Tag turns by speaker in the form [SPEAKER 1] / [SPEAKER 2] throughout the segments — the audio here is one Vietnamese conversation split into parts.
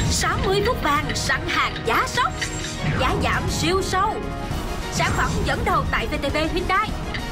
[SPEAKER 1] 60 phút vàng sẵn hàng giá sốc, giá giảm siêu sâu. Sản phẩm dẫn đầu tại VTV Hyundai.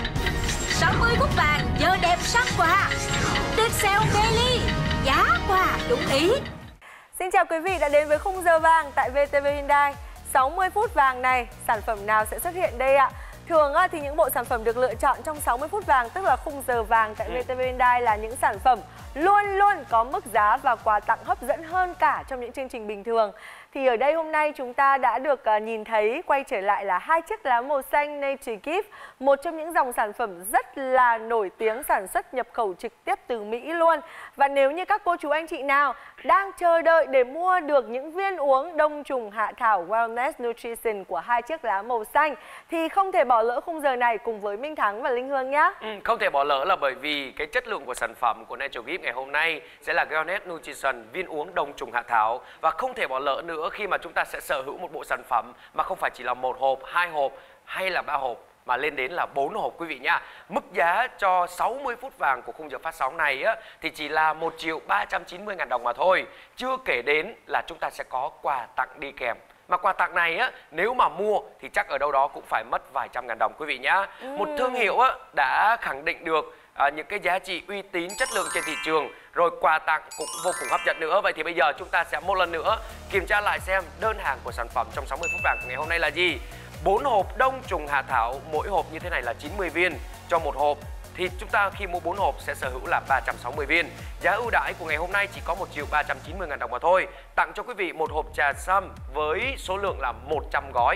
[SPEAKER 1] 60 phút vàng giờ đẹp sang quà. Tuyệt sale Belly, giá quà đúng ý.
[SPEAKER 2] Xin chào quý vị đã đến với khung giờ vàng tại VTV Hyundai. 60 phút vàng này, sản phẩm nào sẽ xuất hiện đây ạ? Thường thì những bộ sản phẩm được lựa chọn trong 60 phút vàng, tức là khung giờ vàng tại VTV Hyundai, là những sản phẩm luôn luôn có mức giá và quà tặng hấp dẫn hơn cả trong những chương trình bình thường. Thì ở đây hôm nay chúng ta đã được nhìn thấy quay trở lại là hai chiếc lá màu xanh Nature Gift, một trong những dòng sản phẩm rất là nổi tiếng sản xuất nhập khẩu trực tiếp từ Mỹ luôn. Và nếu như các cô chú anh chị nào đang chờ đợi để mua được những viên uống đông trùng hạ thảo Wellness Nutrition của hai chiếc lá màu xanh thì không thể bỏ lỡ khung giờ này cùng với Minh Thắng và Linh Hương nhé.
[SPEAKER 3] Không thể bỏ lỡ là bởi vì cái chất lượng của sản phẩm của Nature Gift ngày hôm nay sẽ là Wellness Nutrition viên uống đông trùng hạ thảo. Và không thể bỏ lỡ nữa khi mà chúng ta sẽ sở hữu một bộ sản phẩm mà không phải chỉ là một hộp, hai hộp hay là ba hộp, mà lên đến là 4 hộp quý vị nha. Mức giá cho 60 phút vàng của khung giờ phát sóng này á, thì chỉ là 1.390.000 đồng mà thôi. Chưa kể đến là chúng ta sẽ có quà tặng đi kèm. Mà quà tặng này á, nếu mà mua thì chắc ở đâu đó cũng phải mất vài trăm ngàn đồng quý vị nhá. Một thương hiệu á, đã khẳng định được những cái giá trị uy tín, chất lượng trên thị trường, rồi quà tặng cũng vô cùng hấp dẫn nữa. Vậy thì bây giờ chúng ta sẽ một lần nữa kiểm tra lại xem đơn hàng của sản phẩm trong 60 phút vàng của ngày hôm nay là gì. 4 hộp đông trùng hạ thảo, mỗi hộp như thế này là 90 viên cho một hộp. Thì chúng ta khi mua 4 hộp sẽ sở hữu là 360 viên. Giá ưu đãi của ngày hôm nay chỉ có 1.390.000 đồng mà thôi. Tặng cho quý vị một hộp trà sâm với số lượng là 100 gói.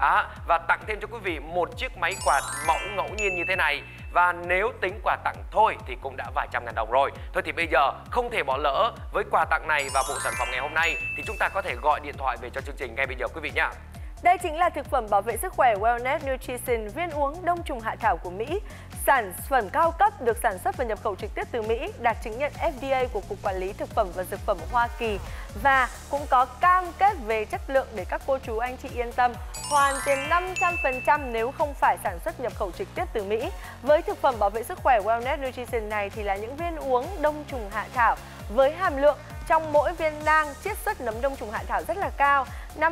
[SPEAKER 3] Và tặng thêm cho quý vị một chiếc máy quạt mẫu ngẫu nhiên như thế này. Và nếu tính quà tặng thôi thì cũng đã vài trăm ngàn đồng rồi. Thôi thì bây giờ không thể bỏ lỡ với quà tặng này và bộ sản phẩm ngày hôm nay thì chúng ta có thể gọi điện thoại về cho chương trình ngay bây giờ quý vị nhé.
[SPEAKER 2] Đây chính là thực phẩm bảo vệ sức khỏe Wellness Nutrition viên uống đông trùng hạ thảo của Mỹ. Sản phẩm cao cấp được sản xuất và nhập khẩu trực tiếp từ Mỹ, đạt chứng nhận FDA của Cục Quản lý Thực phẩm và Dược phẩm Hoa Kỳ. Và cũng có cam kết về chất lượng để các cô chú anh chị yên tâm. Hoàn tiền 500% nếu không phải sản xuất nhập khẩu trực tiếp từ Mỹ. Với thực phẩm bảo vệ sức khỏe Wellness Nutrition này thì là những viên uống đông trùng hạ thảo với hàm lượng trong mỗi viên nang chiết xuất nấm đông trùng hạ thảo rất là cao,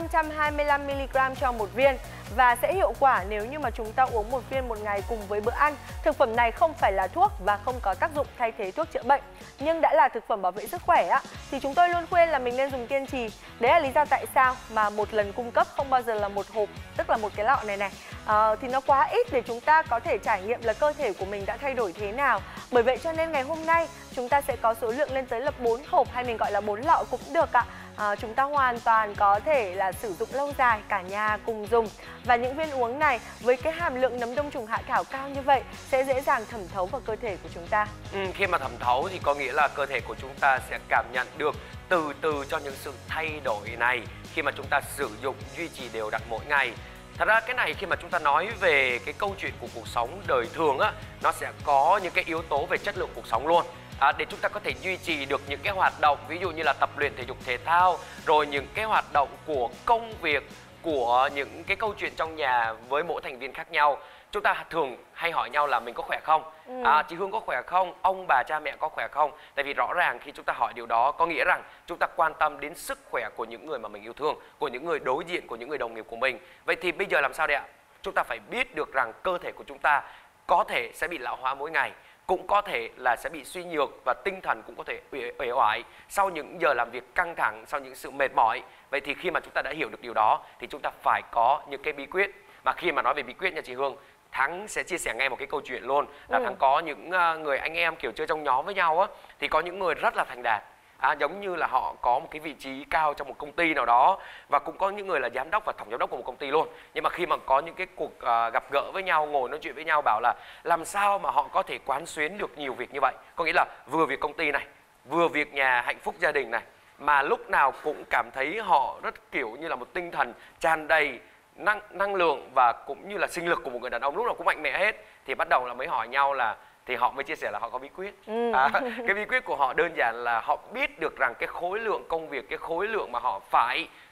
[SPEAKER 2] 525mg cho một viên, và sẽ hiệu quả nếu như mà chúng ta uống một viên một ngày cùng với bữa ăn. Thực phẩm này không phải là thuốc và không có tác dụng thay thế thuốc chữa bệnh, nhưng đã là thực phẩm bảo vệ sức khỏe thì chúng tôi luôn khuyên là mình nên dùng kiên trì. Đấy là lý do tại sao mà một lần cung cấp không bao giờ là một hộp, tức là một cái lọ này thì nó quá ít để chúng ta có thể trải nghiệm là cơ thể của mình đã thay đổi thế nào. Bởi vậy cho nên ngày hôm nay chúng ta sẽ có số lượng lên tới là 4 hộp, hay mình gọi là 4 lọ cũng được ạ. Chúng ta hoàn toàn có thể là sử dụng lâu dài, cả nhà cùng dùng. Và những viên uống này với cái hàm lượng nấm đông trùng hạ thảo cao như vậy sẽ dễ dàng thẩm thấu vào cơ thể của chúng ta.
[SPEAKER 3] Khi mà thẩm thấu thì có nghĩa là cơ thể của chúng ta sẽ cảm nhận được từ từ cho những sự thay đổi này khi mà chúng ta sử dụng duy trì đều đặn mỗi ngày. Thật ra cái này khi mà chúng ta nói về cái câu chuyện của cuộc sống đời thường nó sẽ có những cái yếu tố về chất lượng cuộc sống luôn. Để chúng ta có thể duy trì được những cái hoạt động, ví dụ như là tập luyện thể dục thể thao, rồi những cái hoạt động của công việc, của những cái câu chuyện trong nhà với mỗi thành viên khác nhau. Chúng ta thường hay hỏi nhau là mình có khỏe không? Chị Hương có khỏe không? Ông bà cha mẹ có khỏe không? Tại vì rõ ràng khi chúng ta hỏi điều đó có nghĩa rằng chúng ta quan tâm đến sức khỏe của những người mà mình yêu thương, của những người đối diện, của những người đồng nghiệp của mình. Vậy thì bây giờ làm sao đây ạ? Chúng ta phải biết được rằng cơ thể của chúng ta có thể sẽ bị lão hóa mỗi ngày, cũng có thể là sẽ bị suy nhược, và tinh thần cũng có thể uể oải sau những giờ làm việc căng thẳng, sau những sự mệt mỏi. Vậy thì khi mà chúng ta đã hiểu được điều đó thì chúng ta phải có những cái bí quyết. Mà khi mà nói về bí quyết nha chị Hương, Thắng sẽ chia sẻ ngay một cái câu chuyện luôn là Thắng có những người anh em kiểu chơi trong nhóm với nhau thì có những người rất là thành đạt, giống như là họ có một cái vị trí cao trong một công ty nào đó, và cũng có những người là giám đốc và tổng giám đốc của một công ty luôn. Nhưng mà khi mà có những cái cuộc gặp gỡ với nhau, ngồi nói chuyện với nhau, bảo là làm sao mà họ có thể quán xuyến được nhiều việc như vậy, có nghĩa là vừa việc công ty này, vừa việc nhà, hạnh phúc gia đình này, mà lúc nào cũng cảm thấy họ rất kiểu như là một tinh thần tràn đầy năng lượng và cũng như là sinh lực của một người đàn ông lúc nào cũng mạnh mẽ hết. Thì bắt đầu là mới hỏi nhau là thì họ mới chia sẻ là họ có bí quyết. Cái bí quyết của họ đơn giản là họ biết được rằng cái khối lượng công việc, cái khối lượng mà họ phải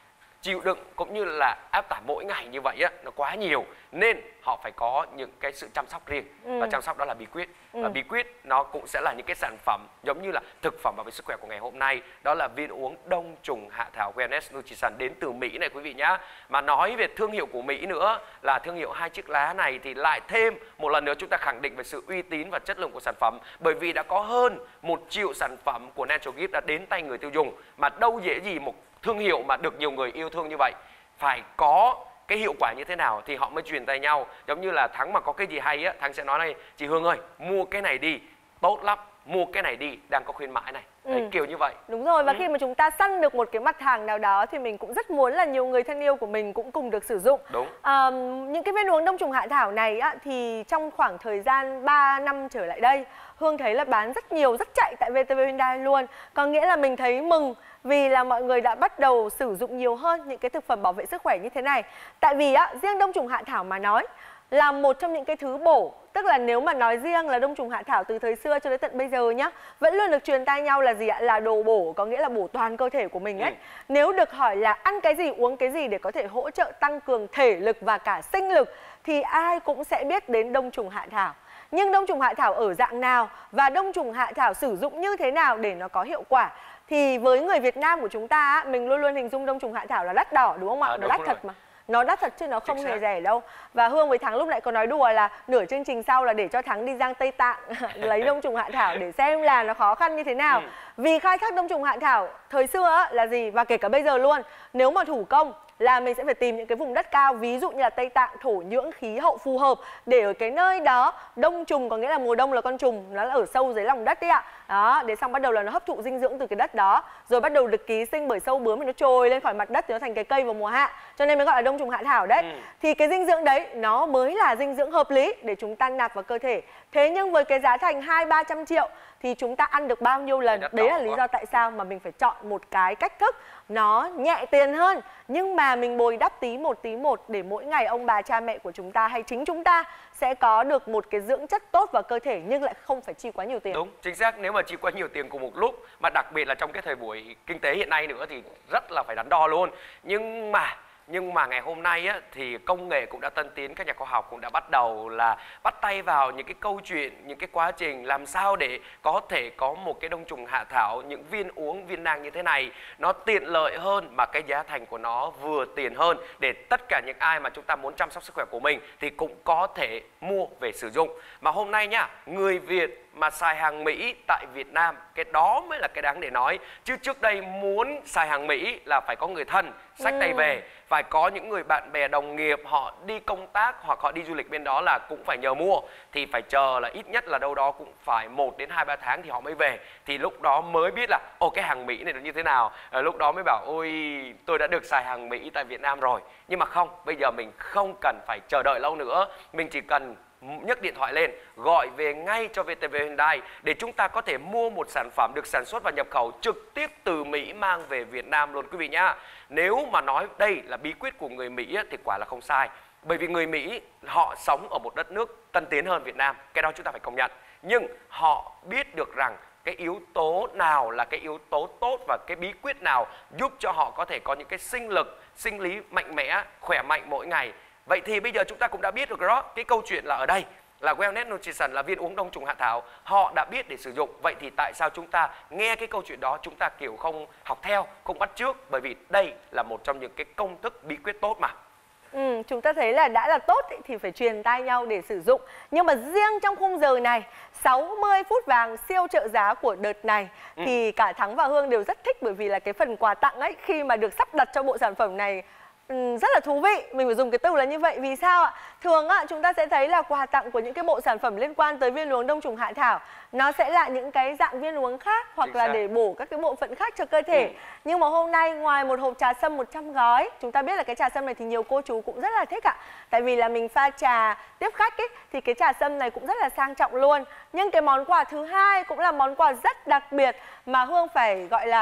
[SPEAKER 3] chịu đựng cũng như là áp tải mỗi ngày như vậy á, nó quá nhiều, nên họ phải có những cái sự chăm sóc riêng. Và chăm sóc đó là bí quyết. Và bí quyết nó cũng sẽ là những cái sản phẩm giống như là thực phẩm bảo vệ sức khỏe của ngày hôm nay, đó là viên uống đông trùng hạ thảo Wellness Nutrition đến từ Mỹ này quý vị nhá. Mà nói về thương hiệu của Mỹ nữa, là thương hiệu hai chiếc lá này thì lại thêm một lần nữa chúng ta khẳng định về sự uy tín và chất lượng của sản phẩm, bởi vì đã có hơn 1 triệu sản phẩm của Natural Gift đã đến tay người tiêu dùng. Mà đâu dễ gì một thương hiệu mà được nhiều người yêu thương như vậy, phải có cái hiệu quả như thế nào thì họ mới truyền tay nhau. Giống như là Thắng mà có cái gì hay á, Thắng sẽ nói này: chị Hương ơi, mua cái này đi, tốt lắm, mua cái này đi, đang có khuyến mãi này. Đấy, kiểu như vậy.
[SPEAKER 2] Đúng rồi, và khi mà chúng ta săn được một cái mặt hàng nào đó thì mình cũng rất muốn là nhiều người thân yêu của mình cũng cùng được sử dụng.
[SPEAKER 3] Đúng.
[SPEAKER 2] Những cái viên uống đông trùng hạ thảo này á, thì trong khoảng thời gian 3 năm trở lại đây, Hương thấy là bán rất nhiều, rất chạy tại VTV Hyundai luôn. Có nghĩa là mình thấy mừng vì là mọi người đã bắt đầu sử dụng nhiều hơn những cái thực phẩm bảo vệ sức khỏe như thế này. Tại vì á, riêng đông trùng hạ thảo mà nói là một trong những cái thứ bổ, tức là nếu mà nói riêng là đông trùng hạ thảo từ thời xưa cho đến tận bây giờ nhá, vẫn luôn được truyền tai nhau là gì ạ? Là đồ bổ, có nghĩa là bổ toàn cơ thể của mình ấy. Nếu được hỏi là ăn cái gì, uống cái gì để có thể hỗ trợ tăng cường thể lực và cả sinh lực thì ai cũng sẽ biết đến đông trùng hạ thảo. Nhưng đông trùng hạ thảo ở dạng nào và đông trùng hạ thảo sử dụng như thế nào để nó có hiệu quả, thì với người Việt Nam của chúng ta, mình luôn luôn hình dung đông trùng hạ thảo là đắt đỏ, đúng không ạ? Nó đắt thật mà. Nó đắt thật chứ nó không hề rẻ đâu. Và Hương với Thắng lúc nãy có nói đùa là nửa chương trình sau là để cho Thắng đi Giang Tây Tạng lấy đông trùng hạ thảo để xem là nó khó khăn như thế nào. Vì khai thác đông trùng hạ thảo thời xưa á, là gì, và kể cả bây giờ luôn, nếu mà thủ công là mình sẽ phải tìm những cái vùng đất cao, ví dụ như là Tây Tạng, thổ nhưỡng khí hậu phù hợp để ở cái nơi đó đông trùng, có nghĩa là mùa đông là con trùng nó là ở sâu dưới lòng đất đấy ạ. Đó, để xong bắt đầu là nó hấp thụ dinh dưỡng từ cái đất đó, rồi bắt đầu được ký sinh bởi sâu bướm thì nó trồi lên khỏi mặt đất thì nó thành cái cây vào mùa hạ, cho nên mới gọi là đông trùng hạ thảo đấy. Thì cái dinh dưỡng đấy nó mới là dinh dưỡng hợp lý để chúng ta nạp vào cơ thể. Thế nhưng với cái giá thành 200-300 triệu thì chúng ta ăn được bao nhiêu lần? Đấy là lý do tại sao mà mình phải chọn một cái cách thức nó nhẹ tiền hơn, nhưng mà mình bồi đắp tí một để mỗi ngày ông bà cha mẹ của chúng ta hay chính chúng ta sẽ có được một cái dưỡng chất tốt vào cơ thể nhưng lại không phải chi quá nhiều tiền.
[SPEAKER 3] Đúng, chính xác. Nếu mà chi quá nhiều tiền cùng một lúc, mà đặc biệt là trong cái thời buổi kinh tế hiện nay nữa thì rất là phải đắn đo luôn. Nhưng mà ngày hôm nay á, thì công nghệ cũng đã tân tiến, các nhà khoa học cũng đã bắt đầu là bắt tay vào những cái câu chuyện, những cái quá trình làm sao để có thể có một cái đông trùng hạ thảo, những viên uống, viên nang như thế này nó tiện lợi hơn mà cái giá thành của nó vừa tiền hơn, để tất cả những ai mà chúng ta muốn chăm sóc sức khỏe của mình thì cũng có thể mua về sử dụng. Mà hôm nay nhá, người Việt mà xài hàng Mỹ tại Việt Nam, cái đó mới là cái đáng để nói. Chứ trước đây muốn xài hàng Mỹ là phải có người thân xách tay về, phải có những người bạn bè đồng nghiệp họ đi công tác hoặc họ đi du lịch bên đó là cũng phải nhờ mua, thì phải chờ là ít nhất là đâu đó cũng phải 1 đến 2-3 tháng thì họ mới về, thì lúc đó mới biết là ô cái hàng Mỹ này nó như thế nào. Lúc đó mới bảo ôi tôi đã được xài hàng Mỹ tại Việt Nam rồi. Nhưng mà không, bây giờ mình không cần phải chờ đợi lâu nữa, mình chỉ cần nhấc điện thoại lên, gọi về ngay cho VTV Hyundai để chúng ta có thể mua một sản phẩm được sản xuất và nhập khẩu trực tiếp từ Mỹ mang về Việt Nam luôn quý vị nhá. Nếu mà nói đây là bí quyết của người Mỹ thì quả là không sai. Bởi vì người Mỹ họ sống ở một đất nước tân tiến hơn Việt Nam, cái đó chúng ta phải công nhận. Nhưng họ biết được rằng cái yếu tố nào là cái yếu tố tốt và cái bí quyết nào giúp cho họ có thể có những cái sinh lực, sinh lý mạnh mẽ, khỏe mạnh mỗi ngày. Vậy thì bây giờ chúng ta cũng đã biết được đó, cái câu chuyện là ở đây là Wellness Nutrition là viên uống đông trùng hạ thảo, họ đã biết để sử dụng. Vậy thì tại sao chúng ta nghe cái câu chuyện đó chúng ta kiểu không học theo, không bắt chước? Bởi vì đây là một trong những cái công thức bí quyết tốt mà.
[SPEAKER 2] Chúng ta thấy là đã là tốt thì phải truyền tai nhau để sử dụng. Nhưng mà riêng trong khung giờ này, 60 phút vàng siêu trợ giá của đợt này thì cả Thắng và Hương đều rất thích, bởi vì là cái phần quà tặng ấy, khi mà được sắp đặt cho bộ sản phẩm này rất là thú vị. Mình phải dùng cái từ là như vậy. Vì sao ạ? Thường ạ, chúng ta sẽ thấy là quà tặng của những cái bộ sản phẩm liên quan tới viên uống đông trùng hạ thảo nó sẽ là những cái dạng viên uống khác, hoặc là để bổ các cái bộ phận khác cho cơ thể. Nhưng mà hôm nay ngoài một hộp trà sâm 100 gói, chúng ta biết là cái trà sâm này thì nhiều cô chú cũng rất là thích ạ. Tại vì là mình pha trà tiếp khách ấy, thì cái trà sâm này cũng rất là sang trọng luôn. Nhưng cái món quà thứ hai cũng là món quà rất đặc biệt mà Hương phải gọi là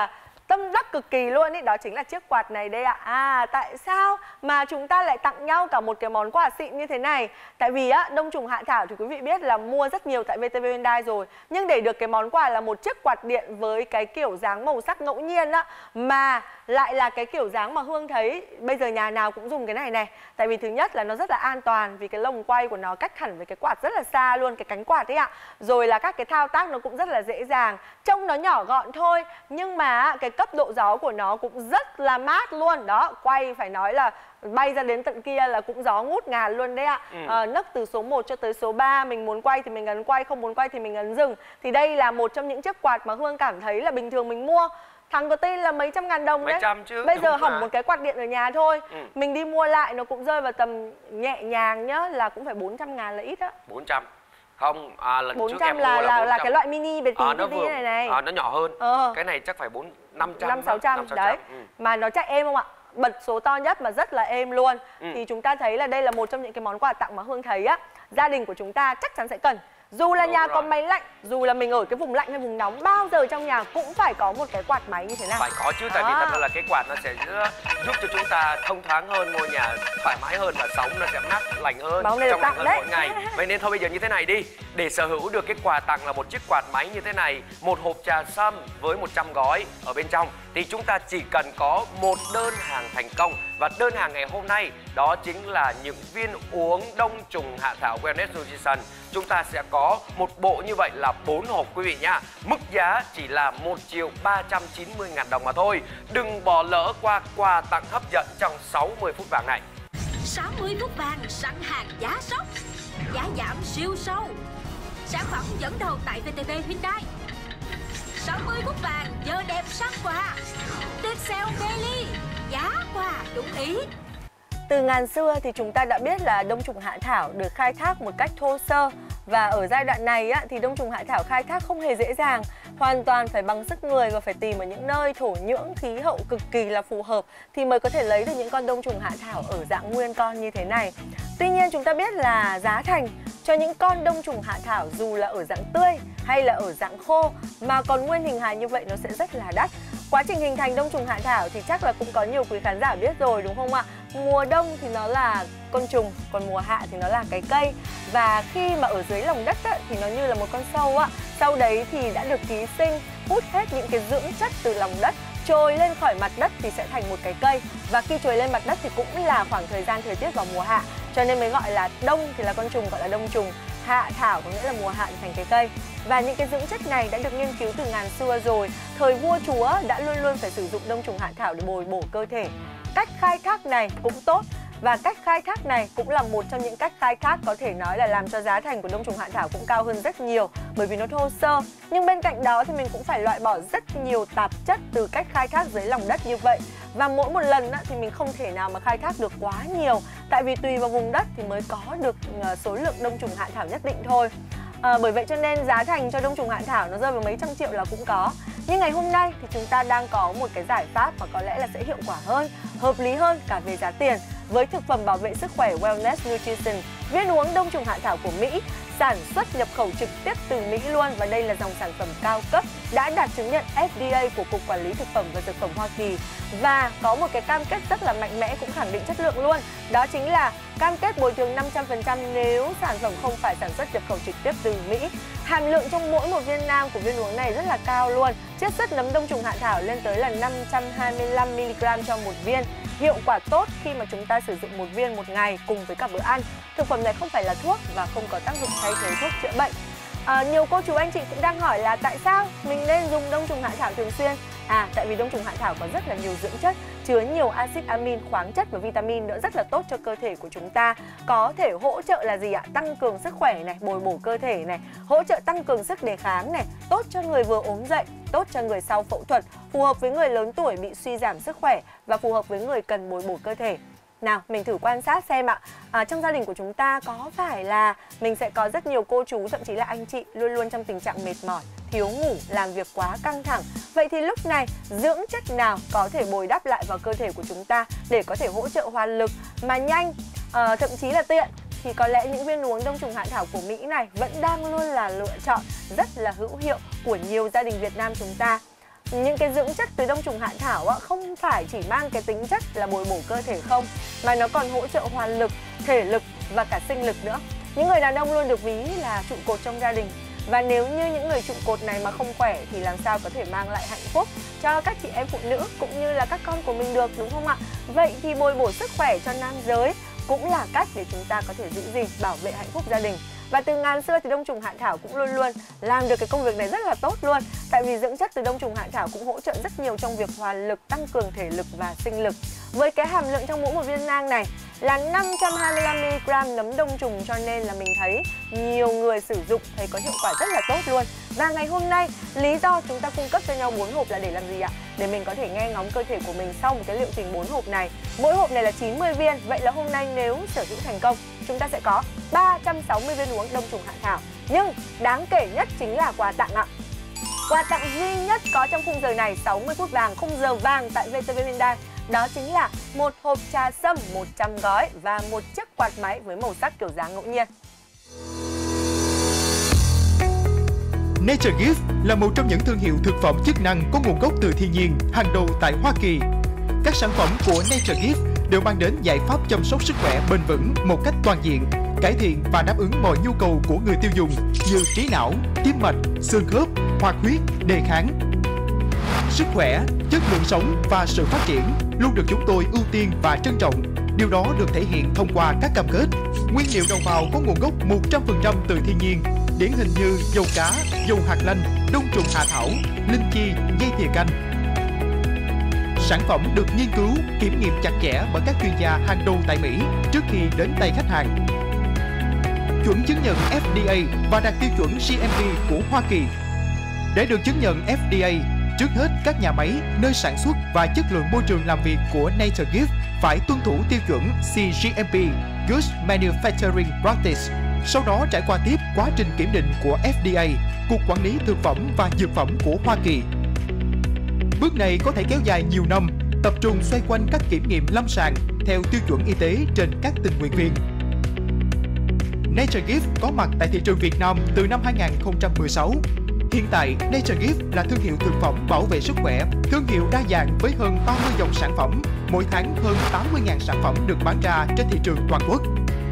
[SPEAKER 2] tâm đắc cực kỳ luôn ý, đó chính là chiếc quạt này đây ạ. Tại sao mà chúng ta lại tặng nhau cả một cái món quà xịn như thế này? Tại vì Đông Trùng Hạ Thảo thì quý vị biết là mua rất nhiều tại VTV Hyundai rồi, nhưng để được cái món quà là một chiếc quạt điện với cái kiểu dáng màu sắc ngẫu nhiên mà lại là cái kiểu dáng mà Hương thấy bây giờ nhà nào cũng dùng cái này này. Tại vì thứ nhất là nó rất là an toàn, vì cái lồng quay của nó cách hẳn với cái quạt rất là xa luôn, cái cánh quạt ấy ạ. Rồi là các cái thao tác nó cũng rất là dễ dàng. Trông nó nhỏ gọn thôi, nhưng mà cái cấp độ gió của nó cũng rất là mát luôn. Đó, quay phải nói là bay ra đến tận kia là cũng gió ngút ngàn luôn đấy ạ. Nấc từ số 1 cho tới số 3, mình muốn quay thì mình ấn quay, không muốn quay thì mình ấn dừng. Thì đây là một trong những chiếc quạt mà Hương cảm thấy là bình thường mình mua thằng có tên là mấy trăm ngàn đồng đấy.
[SPEAKER 3] Chứ,
[SPEAKER 2] bây giờ hỏng một cái quạt điện ở nhà thôi, mình đi mua lại nó cũng rơi vào tầm nhẹ nhàng nhá là cũng phải 400 ngàn là ít á.
[SPEAKER 3] 400 không, lần
[SPEAKER 2] 400
[SPEAKER 3] trước em mua là 400.
[SPEAKER 2] là cái loại mini bé tí này.
[SPEAKER 3] Nó nhỏ hơn. Cái này chắc phải 500-600
[SPEAKER 2] đấy. Mà nó chạy êm không ạ? Bật số to nhất mà rất là êm luôn. Thì chúng ta thấy là đây là một trong những cái món quà tặng mà Hương thấy gia đình của chúng ta chắc chắn sẽ cần. Dù là nhà có máy lạnh, dù là mình ở cái vùng lạnh hay vùng nóng, bao giờ trong nhà cũng phải có một cái quạt máy như thế này.
[SPEAKER 3] Phải có chứ, tại vì thật ra là cái quạt nó sẽ giúp cho chúng ta thông thoáng hơn, ngôi nhà thoải mái hơn và sống nó sẽ mát lành hơn, trong lành hơn mỗi ngày. Vậy nên thôi bây giờ như thế này đi, để sở hữu được cái quà tặng là một chiếc quạt máy như thế này, một hộp trà sâm với 100 gói ở bên trong, thì chúng ta chỉ cần có một đơn hàng thành công. Và đơn hàng ngày hôm nay đó chính là những viên uống Đông Trùng Hạ Thảo Wellness Nutrition. Chúng ta sẽ có một bộ như vậy là 4 hộp quý vị nhá. Mức giá chỉ là 1.390.000 đồng mà thôi. Đừng bỏ lỡ qua quà tặng hấp dẫn trong 60 phút vàng này.
[SPEAKER 1] 60 phút vàng sẵn hàng giá sốc, giá giảm siêu sâu. Sản phẩm dẫn đầu tại VTV Hyundai. 60 phút vàng giờ đẹp sắp quà. Tuyệt sale daily, giá quà đúng ý.
[SPEAKER 2] Từ ngàn xưa thì chúng ta đã biết là Đông Trùng Hạ Thảo được khai thác một cách thô sơ. Và ở giai đoạn này thì Đông Trùng Hạ Thảo khai thác không hề dễ dàng. Hoàn toàn phải bằng sức người và phải tìm ở những nơi thổ nhưỡng, khí hậu cực kỳ là phù hợp thì mới có thể lấy được những con Đông Trùng Hạ Thảo ở dạng nguyên con như thế này. Tuy nhiên chúng ta biết là giá thành cho những con Đông Trùng Hạ Thảo dù là ở dạng tươi hay là ở dạng khô mà còn nguyên hình hài như vậy nó sẽ rất là đắt. Quá trình hình thành Đông Trùng Hạ Thảo thì chắc là cũng có nhiều quý khán giả biết rồi đúng không ạ? Mùa đông thì nó là con trùng, còn mùa hạ thì nó là cái cây. Và khi mà ở dưới lòng đất thì nó như là một con sâu sau đấy thì đã được ký sinh, hút hết những cái dưỡng chất từ lòng đất, trồi lên khỏi mặt đất thì sẽ thành một cái cây. Và khi trồi lên mặt đất thì cũng là khoảng thời gian thời tiết vào mùa hạ, cho nên mới gọi là đông thì là con trùng gọi là đông trùng, hạ thảo có nghĩa là mùa hạ thì thành cái cây. Và những cái dưỡng chất này đã được nghiên cứu từ ngàn xưa rồi. Thời vua chúa đã luôn luôn phải sử dụng Đông Trùng Hạ Thảo để bồi bổ cơ thể. Cách khai thác này cũng tốt. Và cách khai thác này cũng là một trong những cách khai thác có thể nói là làm cho giá thành của Đông Trùng Hạ Thảo cũng cao hơn rất nhiều, bởi vì nó thô sơ. Nhưng bên cạnh đó thì mình cũng phải loại bỏ rất nhiều tạp chất từ cách khai thác dưới lòng đất như vậy. Và mỗi một lần thì mình không thể nào mà khai thác được quá nhiều, tại vì tùy vào vùng đất thì mới có được số lượng Đông Trùng Hạ Thảo nhất định thôi. Bởi vậy cho nên giá thành cho Đông Trùng Hạ Thảo nó rơi vào mấy trăm triệu là cũng có. Nhưng ngày hôm nay thì chúng ta đang có một cái giải pháp mà có lẽ là sẽ hiệu quả hơn, hợp lý hơn cả về giá tiền, với thực phẩm bảo vệ sức khỏe Wellness Nutrition, viên uống Đông Trùng Hạ Thảo của Mỹ, sản xuất nhập khẩu trực tiếp từ Mỹ luôn. Và đây là dòng sản phẩm cao cấp đã đạt chứng nhận FDA của Cục Quản lý Thực phẩm và Dược phẩm Hoa Kỳ. Và có một cái cam kết rất là mạnh mẽ cũng khẳng định chất lượng luôn. Đó chính là cam kết bồi thường 500% nếu sản phẩm không phải sản xuất nhập khẩu trực tiếp từ Mỹ. Hàm lượng trong mỗi một viên nang của viên uống này rất là cao luôn. Chiết xuất nấm Đông Trùng Hạ Thảo lên tới là 525mg cho một viên. Hiệu quả tốt khi mà chúng ta sử dụng một viên một ngày cùng với cả bữa ăn. Thực phẩm này không phải là thuốc và không có tác dụng thay thế thuốc chữa bệnh. Nhiều cô chú anh chị cũng đang hỏi là tại sao mình nên dùng Đông Trùng Hạ Thảo thường xuyên? Tại vì Đông Trùng Hạ Thảo có rất là nhiều dưỡng chất, chứa nhiều axit amin, khoáng chất và vitamin nữa rất là tốt cho cơ thể của chúng ta. Có thể hỗ trợ là gì ạ? Tăng cường sức khỏe này, bồi bổ cơ thể này, hỗ trợ tăng cường sức đề kháng này, tốt cho người vừa ốm dậy, tốt cho người sau phẫu thuật, phù hợp với người lớn tuổi bị suy giảm sức khỏe và phù hợp với người cần bồi bổ cơ thể. Nào, mình thử quan sát xem ạ. Trong gia đình của chúng ta có phải là mình sẽ có rất nhiều cô chú, thậm chí là anh chị luôn luôn trong tình trạng mệt mỏi, thiếu ngủ, làm việc quá căng thẳng. Vậy thì lúc này dưỡng chất nào có thể bồi đắp lại vào cơ thể của chúng ta để có thể hỗ trợ hoàn lực mà nhanh, thậm chí là tiện? Thì có lẽ những viên uống Đông Trùng Hạ Thảo của Mỹ này vẫn đang luôn là lựa chọn rất là hữu hiệu của nhiều gia đình Việt Nam chúng ta. những cái dưỡng chất từ đông trùng hạ thảo không phải chỉ mang cái tính chất là bồi bổ cơ thể không, mà nó còn hỗ trợ hoàn lực, thể lực và cả sinh lực nữa. Những người đàn ông luôn được ví là trụ cột trong gia đình. Và nếu như những người trụ cột này mà không khỏe thì làm sao có thể mang lại hạnh phúc cho các chị em phụ nữ cũng như là các con của mình được, đúng không ạ? Vậy thì bồi bổ sức khỏe cho nam giới cũng là cách để chúng ta có thể giữ gìn, bảo vệ hạnh phúc gia đình. Và từ ngàn xưa thì đông trùng hạ thảo cũng luôn luôn làm được cái công việc này rất là tốt luôn. Tại vì dưỡng chất từ đông trùng hạ thảo cũng hỗ trợ rất nhiều trong việc hoàn lực, tăng cường thể lực và sinh lực. Với cái hàm lượng trong mỗi một viên nang này là 525mg nấm đông trùng, cho nên là mình thấy nhiều người sử dụng thấy có hiệu quả rất là tốt luôn. Và ngày hôm nay lý do chúng ta cung cấp cho nhau 4 hộp là để làm gì ạ? Để mình có thể nghe ngóng cơ thể của mình sau một cái liệu trình 4 hộp này. Mỗi hộp này là 90 viên. Vậy là hôm nay nếu sở hữu thành công, chúng ta sẽ có 360 viên uống đông trùng hạ thảo. Nhưng đáng kể nhất chính là quà tặng ạ. Quà tặng duy nhất có trong khung giờ này 60 phút vàng, khung giờ vàng tại VTV Hyundai. Đó chính là một hộp trà sâm 100 gói và một chiếc quạt máy với màu sắc kiểu dáng ngẫu nhiên.
[SPEAKER 4] Nature Gift là một trong những thương hiệu thực phẩm chức năng có nguồn gốc từ thiên nhiên hàng đầu tại Hoa Kỳ. Các sản phẩm của Nature Gift đều mang đến giải pháp chăm sóc sức khỏe bền vững một cách toàn diện, cải thiện và đáp ứng mọi nhu cầu của người tiêu dùng như trí não, tim mạch, xương khớp, hoạt huyết, đề kháng. Sức khỏe, chất lượng sống và sự phát triển luôn được chúng tôi ưu tiên và trân trọng. Điều đó được thể hiện thông qua các cam kết. Nguyên liệu đầu vào có nguồn gốc 100% từ thiên nhiên, điển hình như dầu cá, dầu hạt lanh, đông trùng hạ thảo, linh chi, dây thìa canh. Sản phẩm được nghiên cứu, kiểm nghiệm chặt chẽ bởi các chuyên gia hàng đầu tại Mỹ trước khi đến tay khách hàng. Chuẩn chứng nhận FDA và đạt tiêu chuẩn GMP của Hoa Kỳ. Để được chứng nhận FDA, trước hết các nhà máy, nơi sản xuất và chất lượng môi trường làm việc của Nature Gift phải tuân thủ tiêu chuẩn CGMP, Good Manufacturing Practice. Sau đó trải qua tiếp quá trình kiểm định của FDA, Cục Quản lý Thực phẩm và Dược phẩm của Hoa Kỳ. Bước này có thể kéo dài nhiều năm, tập trung xoay quanh các kiểm nghiệm lâm sàng theo tiêu chuẩn y tế trên các tình nguyện viên. Nature Gift có mặt tại thị trường Việt Nam từ năm 2016. Hiện tại, Nature Gift là thương hiệu thực phẩm bảo vệ sức khỏe, thương hiệu đa dạng với hơn 30 dòng sản phẩm. Mỗi tháng hơn 80.000 sản phẩm được bán ra trên thị trường toàn quốc.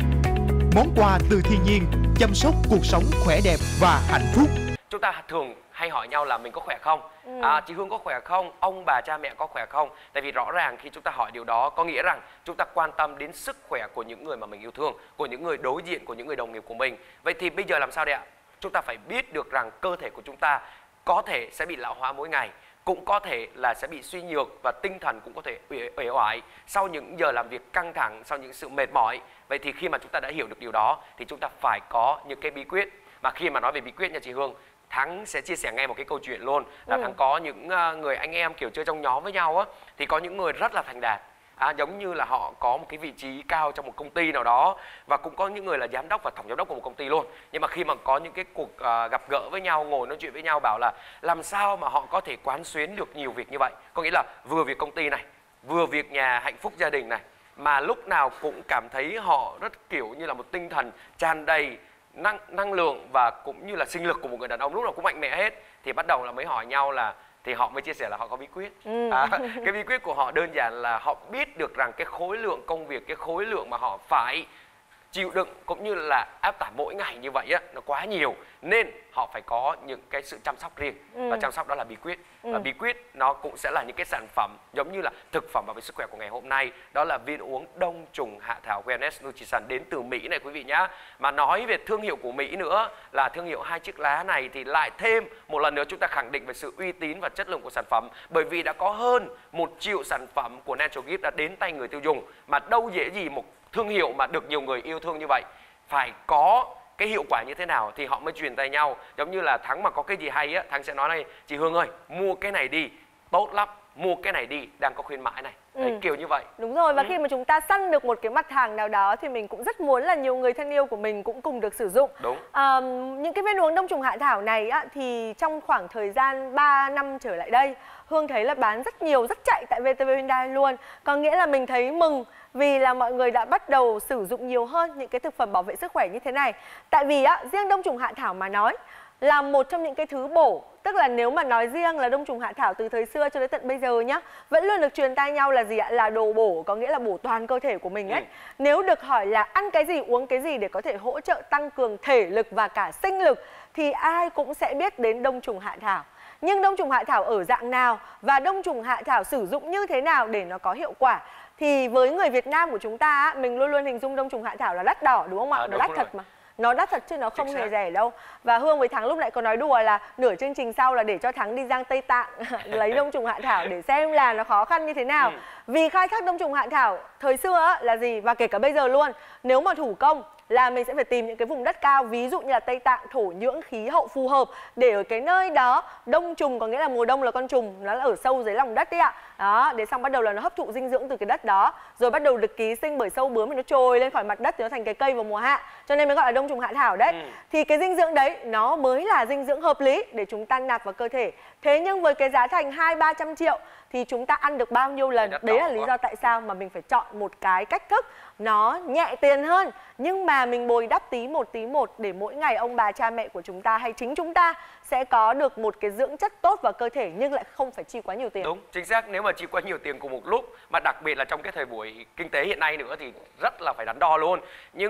[SPEAKER 4] Món quà từ thiên nhiên, chăm sóc cuộc sống khỏe đẹp và hạnh phúc.
[SPEAKER 3] Chúng ta thường hay hỏi nhau là mình có khỏe không? Chị Hương có khỏe không? Ông bà cha mẹ có khỏe không? Tại vì rõ ràng khi chúng ta hỏi điều đó có nghĩa rằng chúng ta quan tâm đến sức khỏe của những người mà mình yêu thương, của những người đối diện, của những người đồng nghiệp của mình. Vậy thì bây giờ làm sao đây ạ? Chúng ta phải biết được rằng cơ thể của chúng ta có thể sẽ bị lão hóa mỗi ngày, cũng có thể là sẽ bị suy nhược và tinh thần cũng có thể uể oải sau những giờ làm việc căng thẳng, sau những sự mệt mỏi. Vậy thì khi mà chúng ta đã hiểu được điều đó thì chúng ta phải có những cái bí quyết. Mà khi mà nói về bí quyết nha chị Hương, Thắng sẽ chia sẻ ngay một cái câu chuyện luôn là Thắng có những người anh em kiểu chơi trong nhóm với nhau á, thì có những người rất là thành đạt. Giống như là họ có một cái vị trí cao trong một công ty nào đó, và cũng có những người là giám đốc và tổng giám đốc của một công ty luôn. Nhưng mà khi mà có những cái cuộc gặp gỡ với nhau, ngồi nói chuyện với nhau, bảo là làm sao mà họ có thể quán xuyến được nhiều việc như vậy. Có nghĩa là vừa việc công ty này, vừa việc nhà, hạnh phúc gia đình này, mà lúc nào cũng cảm thấy họ rất kiểu như là một tinh thần tràn đầy năng lượng và cũng như là sinh lực của một người đàn ông lúc nào cũng mạnh mẽ hết. Thì bắt đầu là mới hỏi nhau là, thì họ mới chia sẻ là họ có bí quyết. Cái bí quyết của họ đơn giản là họ biết được rằng cái khối lượng công việc, cái khối lượng mà họ phải chịu đựng cũng như là áp tải mỗi ngày như vậy á, nó quá nhiều, nên họ phải có những cái sự chăm sóc riêng. Và chăm sóc đó là bí quyết. Và bí quyết nó cũng sẽ là những cái sản phẩm giống như là thực phẩm bảo vệ sức khỏe của ngày hôm nay, đó là viên uống đông trùng hạ thảo Wellness Nutrition đến từ Mỹ này quý vị nhá. Mà nói về thương hiệu của Mỹ nữa là thương hiệu hai chiếc lá này, thì lại thêm một lần nữa chúng ta khẳng định về sự uy tín và chất lượng của sản phẩm, bởi vì đã có hơn 1 triệu sản phẩm của Nature Gift đã đến tay người tiêu dùng. Mà đâu dễ gì một thương hiệu mà được nhiều người yêu thương như vậy phải có cái hiệu quả như thế nào thì họ mới truyền tay nhau. Giống như là Thắng mà có cái gì hay á, Thắng sẽ nói này, chị Hương ơi, mua cái này đi, tốt lắm, mua cái này đi, đang có khuyến mãi này. Đấy, kiểu như vậy.
[SPEAKER 2] Đúng rồi, và khi mà chúng ta săn được một cái mặt hàng nào đó thì mình cũng rất muốn là nhiều người thân yêu của mình cũng cùng được sử dụng.
[SPEAKER 3] Đúng.
[SPEAKER 2] Những cái viên uống đông trùng hạ thảo này á, thì trong khoảng thời gian 3 năm trở lại đây, Hương thấy là bán rất nhiều, rất chạy tại VTV Hyundai luôn. Có nghĩa là mình thấy mừng vì là mọi người đã bắt đầu sử dụng nhiều hơn những cái thực phẩm bảo vệ sức khỏe như thế này. Tại vì á, riêng đông trùng hạ thảo mà nói, là một trong những cái thứ bổ. Tức là nếu mà nói riêng là đông trùng hạ thảo từ thời xưa cho đến tận bây giờ nhá, vẫn luôn được truyền tai nhau là gì ạ? Là đồ bổ, có nghĩa là bổ toàn cơ thể của mình ấy. Nếu được hỏi là ăn cái gì, uống cái gì để có thể hỗ trợ tăng cường thể lực và cả sinh lực thì ai cũng sẽ biết đến đông trùng hạ thảo. Nhưng đông trùng hạ thảo ở dạng nào và đông trùng hạ thảo sử dụng như thế nào để nó có hiệu quả? Thì với người Việt Nam của chúng ta, mình luôn luôn hình dung đông trùng hạ thảo là đắt đỏ, đúng không ạ? Nó đắt thật mà. Nó đắt thật chứ nó không hề rẻ đâu. Và Hương với Thắng lúc nãy có nói đùa là nửa chương trình sau là để cho Thắng đi Giang Tây Tạng lấy đông trùng hạ thảo để xem là nó khó khăn như thế nào. Vì khai thác đông trùng hạ thảo thời xưa là gì, và kể cả bây giờ luôn, nếu mà thủ công là mình sẽ phải tìm những cái vùng đất cao, ví dụ như là Tây Tạng, thổ nhưỡng khí hậu phù hợp để ở cái nơi đó đông trùng, có nghĩa là mùa đông là con trùng nó là ở sâu dưới lòng đất đấy ạ. Đó, để xong bắt đầu là nó hấp thụ dinh dưỡng từ cái đất đó, rồi bắt đầu được ký sinh bởi sâu bướm thì nó trồi lên khỏi mặt đất thì nó thành cái cây vào mùa hạ, cho nên mới gọi là đông trùng hạ thảo đấy. Thì cái dinh dưỡng đấy nó mới là dinh dưỡng hợp lý để chúng ta nạp vào cơ thể. Thế nhưng với cái giá thành 200-300 triệu thì chúng ta ăn được bao nhiêu lần? Đấy là lý do tại sao mà mình phải chọn một cái cách thức nó nhẹ tiền hơn, nhưng mà mình bồi đắp tí một để mỗi ngày ông bà cha mẹ của chúng ta hay chính chúng ta sẽ có được một cái dưỡng chất tốt vào cơ thể nhưng lại không phải chi quá nhiều tiền.
[SPEAKER 3] Đúng, chính xác. Nếu mà chi quá nhiều tiền cùng một lúc, mà đặc biệt là trong cái thời buổi kinh tế hiện nay nữa thì rất là phải đắn đo luôn.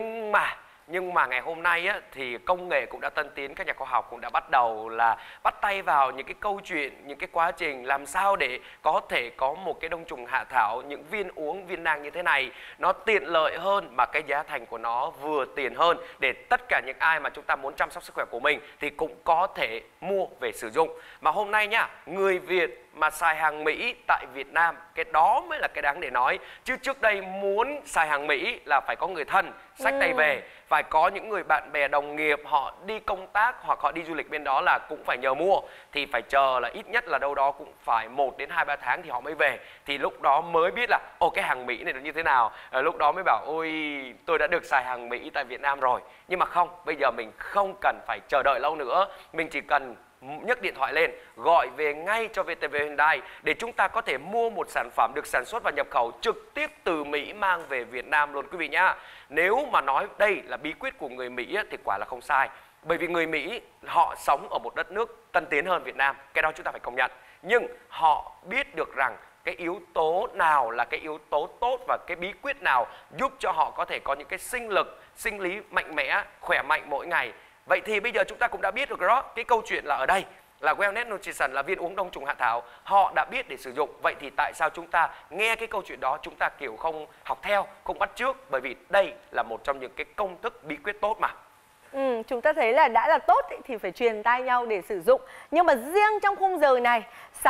[SPEAKER 3] Nhưng mà ngày hôm nay á, thì công nghệ cũng đã tân tiến, các nhà khoa học cũng đã bắt đầu là bắt tay vào những cái câu chuyện, những cái quá trình làm sao để có thể có một cái đông trùng hạ thảo, những viên uống, viên nang như thế này nó tiện lợi hơn mà cái giá thành của nó vừa tiền hơn, để tất cả những ai mà chúng ta muốn chăm sóc sức khỏe của mình thì cũng có thể mua về sử dụng. Mà hôm nay nhá, người Việt mà xài hàng Mỹ tại Việt Nam, cái đó mới là cái đáng để nói. Chứ trước đây muốn xài hàng Mỹ là phải có người thân xách tay về, phải có những người bạn bè đồng nghiệp họ đi công tác hoặc họ đi du lịch bên đó là cũng phải nhờ mua, thì phải chờ là ít nhất là đâu đó cũng phải 1 đến 2-3 tháng thì họ mới về, thì lúc đó mới biết là ô cái hàng Mỹ này nó như thế nào. Lúc đó mới bảo ôi tôi đã được xài hàng Mỹ tại Việt Nam rồi. Nhưng mà không, bây giờ mình không cần phải chờ đợi lâu nữa, mình chỉ cần nhấc điện thoại lên, gọi về ngay cho VTV Hyundai để chúng ta có thể mua một sản phẩm được sản xuất và nhập khẩu trực tiếp từ Mỹ mang về Việt Nam luôn quý vị nhá. Nếu mà nói đây là bí quyết của người Mỹ thì quả là không sai. Bởi vì người Mỹ họ sống ở một đất nước tân tiến hơn Việt Nam, cái đó chúng ta phải công nhận. Nhưng họ biết được rằng cái yếu tố nào là cái yếu tố tốt và cái bí quyết nào giúp cho họ có thể có những cái sinh lực, sinh lý mạnh mẽ, khỏe mạnh mỗi ngày. Vậy thì bây giờ chúng ta cũng đã biết được đó, cái câu chuyện là ở đây là Wellness Nutrition là viên uống đông trùng hạ thảo, họ đã biết để sử dụng. Vậy thì tại sao chúng ta nghe cái câu chuyện đó chúng ta kiểu không học theo, không bắt chước? Bởi vì đây là một trong những cái công thức bí quyết tốt mà.
[SPEAKER 2] Chúng ta thấy là đã là tốt thì phải truyền tai nhau để sử dụng. Nhưng mà riêng trong khung giờ này,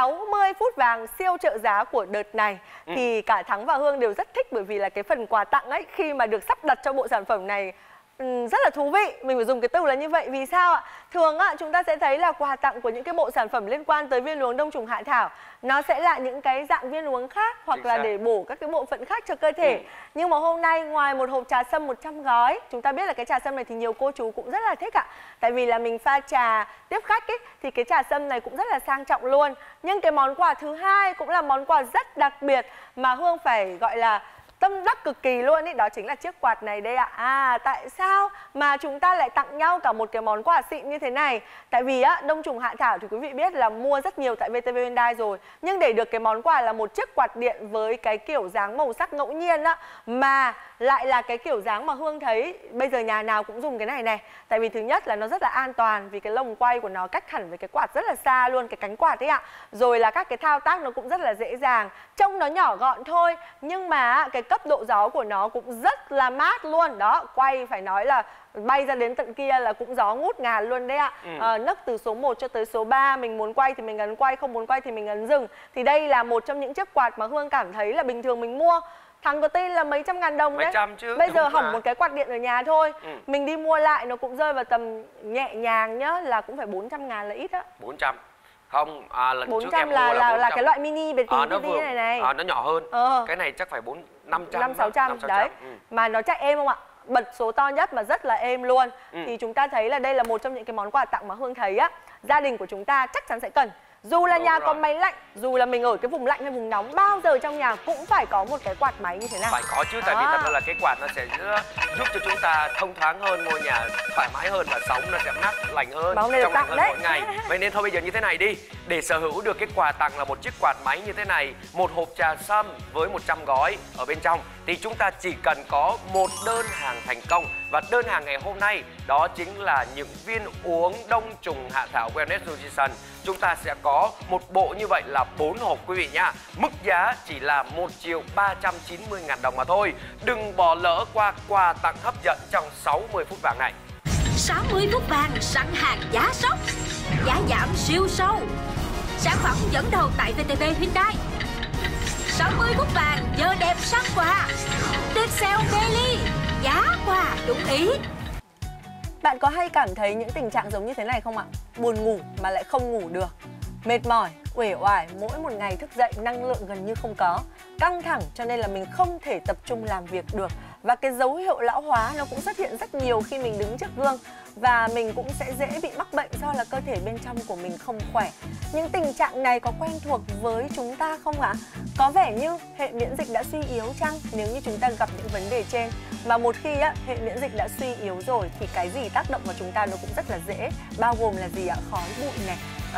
[SPEAKER 2] 60 phút vàng siêu trợ giá của đợt này thì cả Thắng và Hương đều rất thích, bởi vì là cái phần quà tặng ấy, khi mà được sắp đặt cho bộ sản phẩm này rất là thú vị. Mình phải dùng cái từ là như vậy. Vì sao ạ? Thường chúng ta sẽ thấy là quà tặng của những cái bộ sản phẩm liên quan tới viên uống đông trùng hạ thảo nó sẽ là những cái dạng viên uống khác, hoặc là để bổ các cái bộ phận khác cho cơ thể. Nhưng mà hôm nay ngoài một hộp trà sâm 100 gói, chúng ta biết là cái trà sâm này thì nhiều cô chú cũng rất là thích ạ. Tại vì là mình pha trà tiếp khách ấy, thì cái trà sâm này cũng rất là sang trọng luôn. Nhưng cái món quà thứ hai cũng là món quà rất đặc biệt mà Hương phải gọi là tâm đắc cực kỳ luôn ý, đó chính là chiếc quạt này đây ạ. Tại sao mà chúng ta lại tặng nhau cả một cái món quà xịn như thế này? Tại vì đông trùng hạ thảo thì quý vị biết là mua rất nhiều tại VTV Hyundai rồi, nhưng để được cái món quà là một chiếc quạt điện với cái kiểu dáng màu sắc ngẫu nhiên mà lại là cái kiểu dáng mà Hương thấy bây giờ nhà nào cũng dùng cái này này. Tại vì thứ nhất là nó rất là an toàn, vì cái lồng quay của nó cách hẳn với cái quạt rất là xa luôn, cái cánh quạt ấy ạ. Rồi là các cái thao tác nó cũng rất là dễ dàng. Trông nó nhỏ gọn thôi, nhưng mà cái cấp độ gió của nó cũng rất là mát luôn. Đó, quay phải nói là bay ra đến tận kia là cũng gió ngút ngàn luôn đấy ạ. Nấc từ số 1 cho tới số 3, mình muốn quay thì mình ấn quay, không muốn quay thì mình ấn dừng. Thì đây là một trong những chiếc quạt mà Hương cảm thấy là bình thường mình mua, Thắng có tin là mấy trăm ngàn đồng đấy.
[SPEAKER 3] Mấy trăm chứ.
[SPEAKER 2] Bây giờ hỏng một cái quạt điện ở nhà thôi, mình đi mua lại nó cũng rơi vào tầm nhẹ nhàng nhá, là cũng phải 400 ngàn là ít á.
[SPEAKER 3] 400 không, lần
[SPEAKER 2] 400
[SPEAKER 3] trước em mua là 400.
[SPEAKER 2] Là cái loại mini bé tí này.
[SPEAKER 3] Nó nhỏ hơn. Cái này chắc phải 500-600
[SPEAKER 2] đấy. Mà nó chạy êm không ạ? Bật số to nhất mà rất là êm luôn. Thì chúng ta thấy là đây là một trong những cái món quà tặng mà Hương thấy gia đình của chúng ta chắc chắn sẽ cần. Dù là nhà có máy lạnh, dù là mình ở cái vùng lạnh hay vùng nóng, bao giờ trong nhà cũng phải có một cái quạt máy như thế nào.
[SPEAKER 3] Phải có chứ, tại vì thật ra là cái quạt nó sẽ giúp cho chúng ta thông thoáng hơn, ngôi nhà thoải mái hơn và sống nó sẽ mát lành hơn, trong lành hơn mỗi ngày. Vậy nên thôi bây giờ như thế này đi, để sở hữu được cái quà tặng là một chiếc quạt máy như thế này, một hộp trà sâm với 100 gói ở bên trong, thì chúng ta chỉ cần có một đơn hàng thành công. Và đơn hàng ngày hôm nay đó chính là những viên uống đông trùng hạ thảo Wellness Nutrition. Chúng ta sẽ có một bộ như vậy là 4 hộp quý vị nhá. Mức giá chỉ là 1.390.000 đồng mà thôi. Đừng bỏ lỡ qua quà tặng hấp dẫn trong 60 phút vàng này.
[SPEAKER 1] 60 phút vàng sẵn hàng giá sốc, giá giảm siêu sâu. Sản phẩm dẫn đầu tại VTV Hyundai. 60 phút vàng giờ đẹp sắp quà. Tuyệt sale daily, giá quà đúng ý.
[SPEAKER 2] Bạn có hay cảm thấy những tình trạng giống như thế này không ạ? Buồn ngủ mà lại không ngủ được, mệt mỏi, uể oải, mỗi một ngày thức dậy năng lượng gần như không có, căng thẳng cho nên là mình không thể tập trung làm việc được. Và cái dấu hiệu lão hóa nó cũng xuất hiện rất nhiều khi mình đứng trước gương. Và mình cũng sẽ dễ bị mắc bệnh do là cơ thể bên trong của mình không khỏe. Những tình trạng này có quen thuộc với chúng ta không ạ? Có vẻ như hệ miễn dịch đã suy yếu chăng nếu như chúng ta gặp những vấn đề trên? Mà một khi hệ miễn dịch đã suy yếu rồi thì cái gì tác động vào chúng ta nó cũng rất là dễ. Bao gồm là gì ạ? Khói bụi này,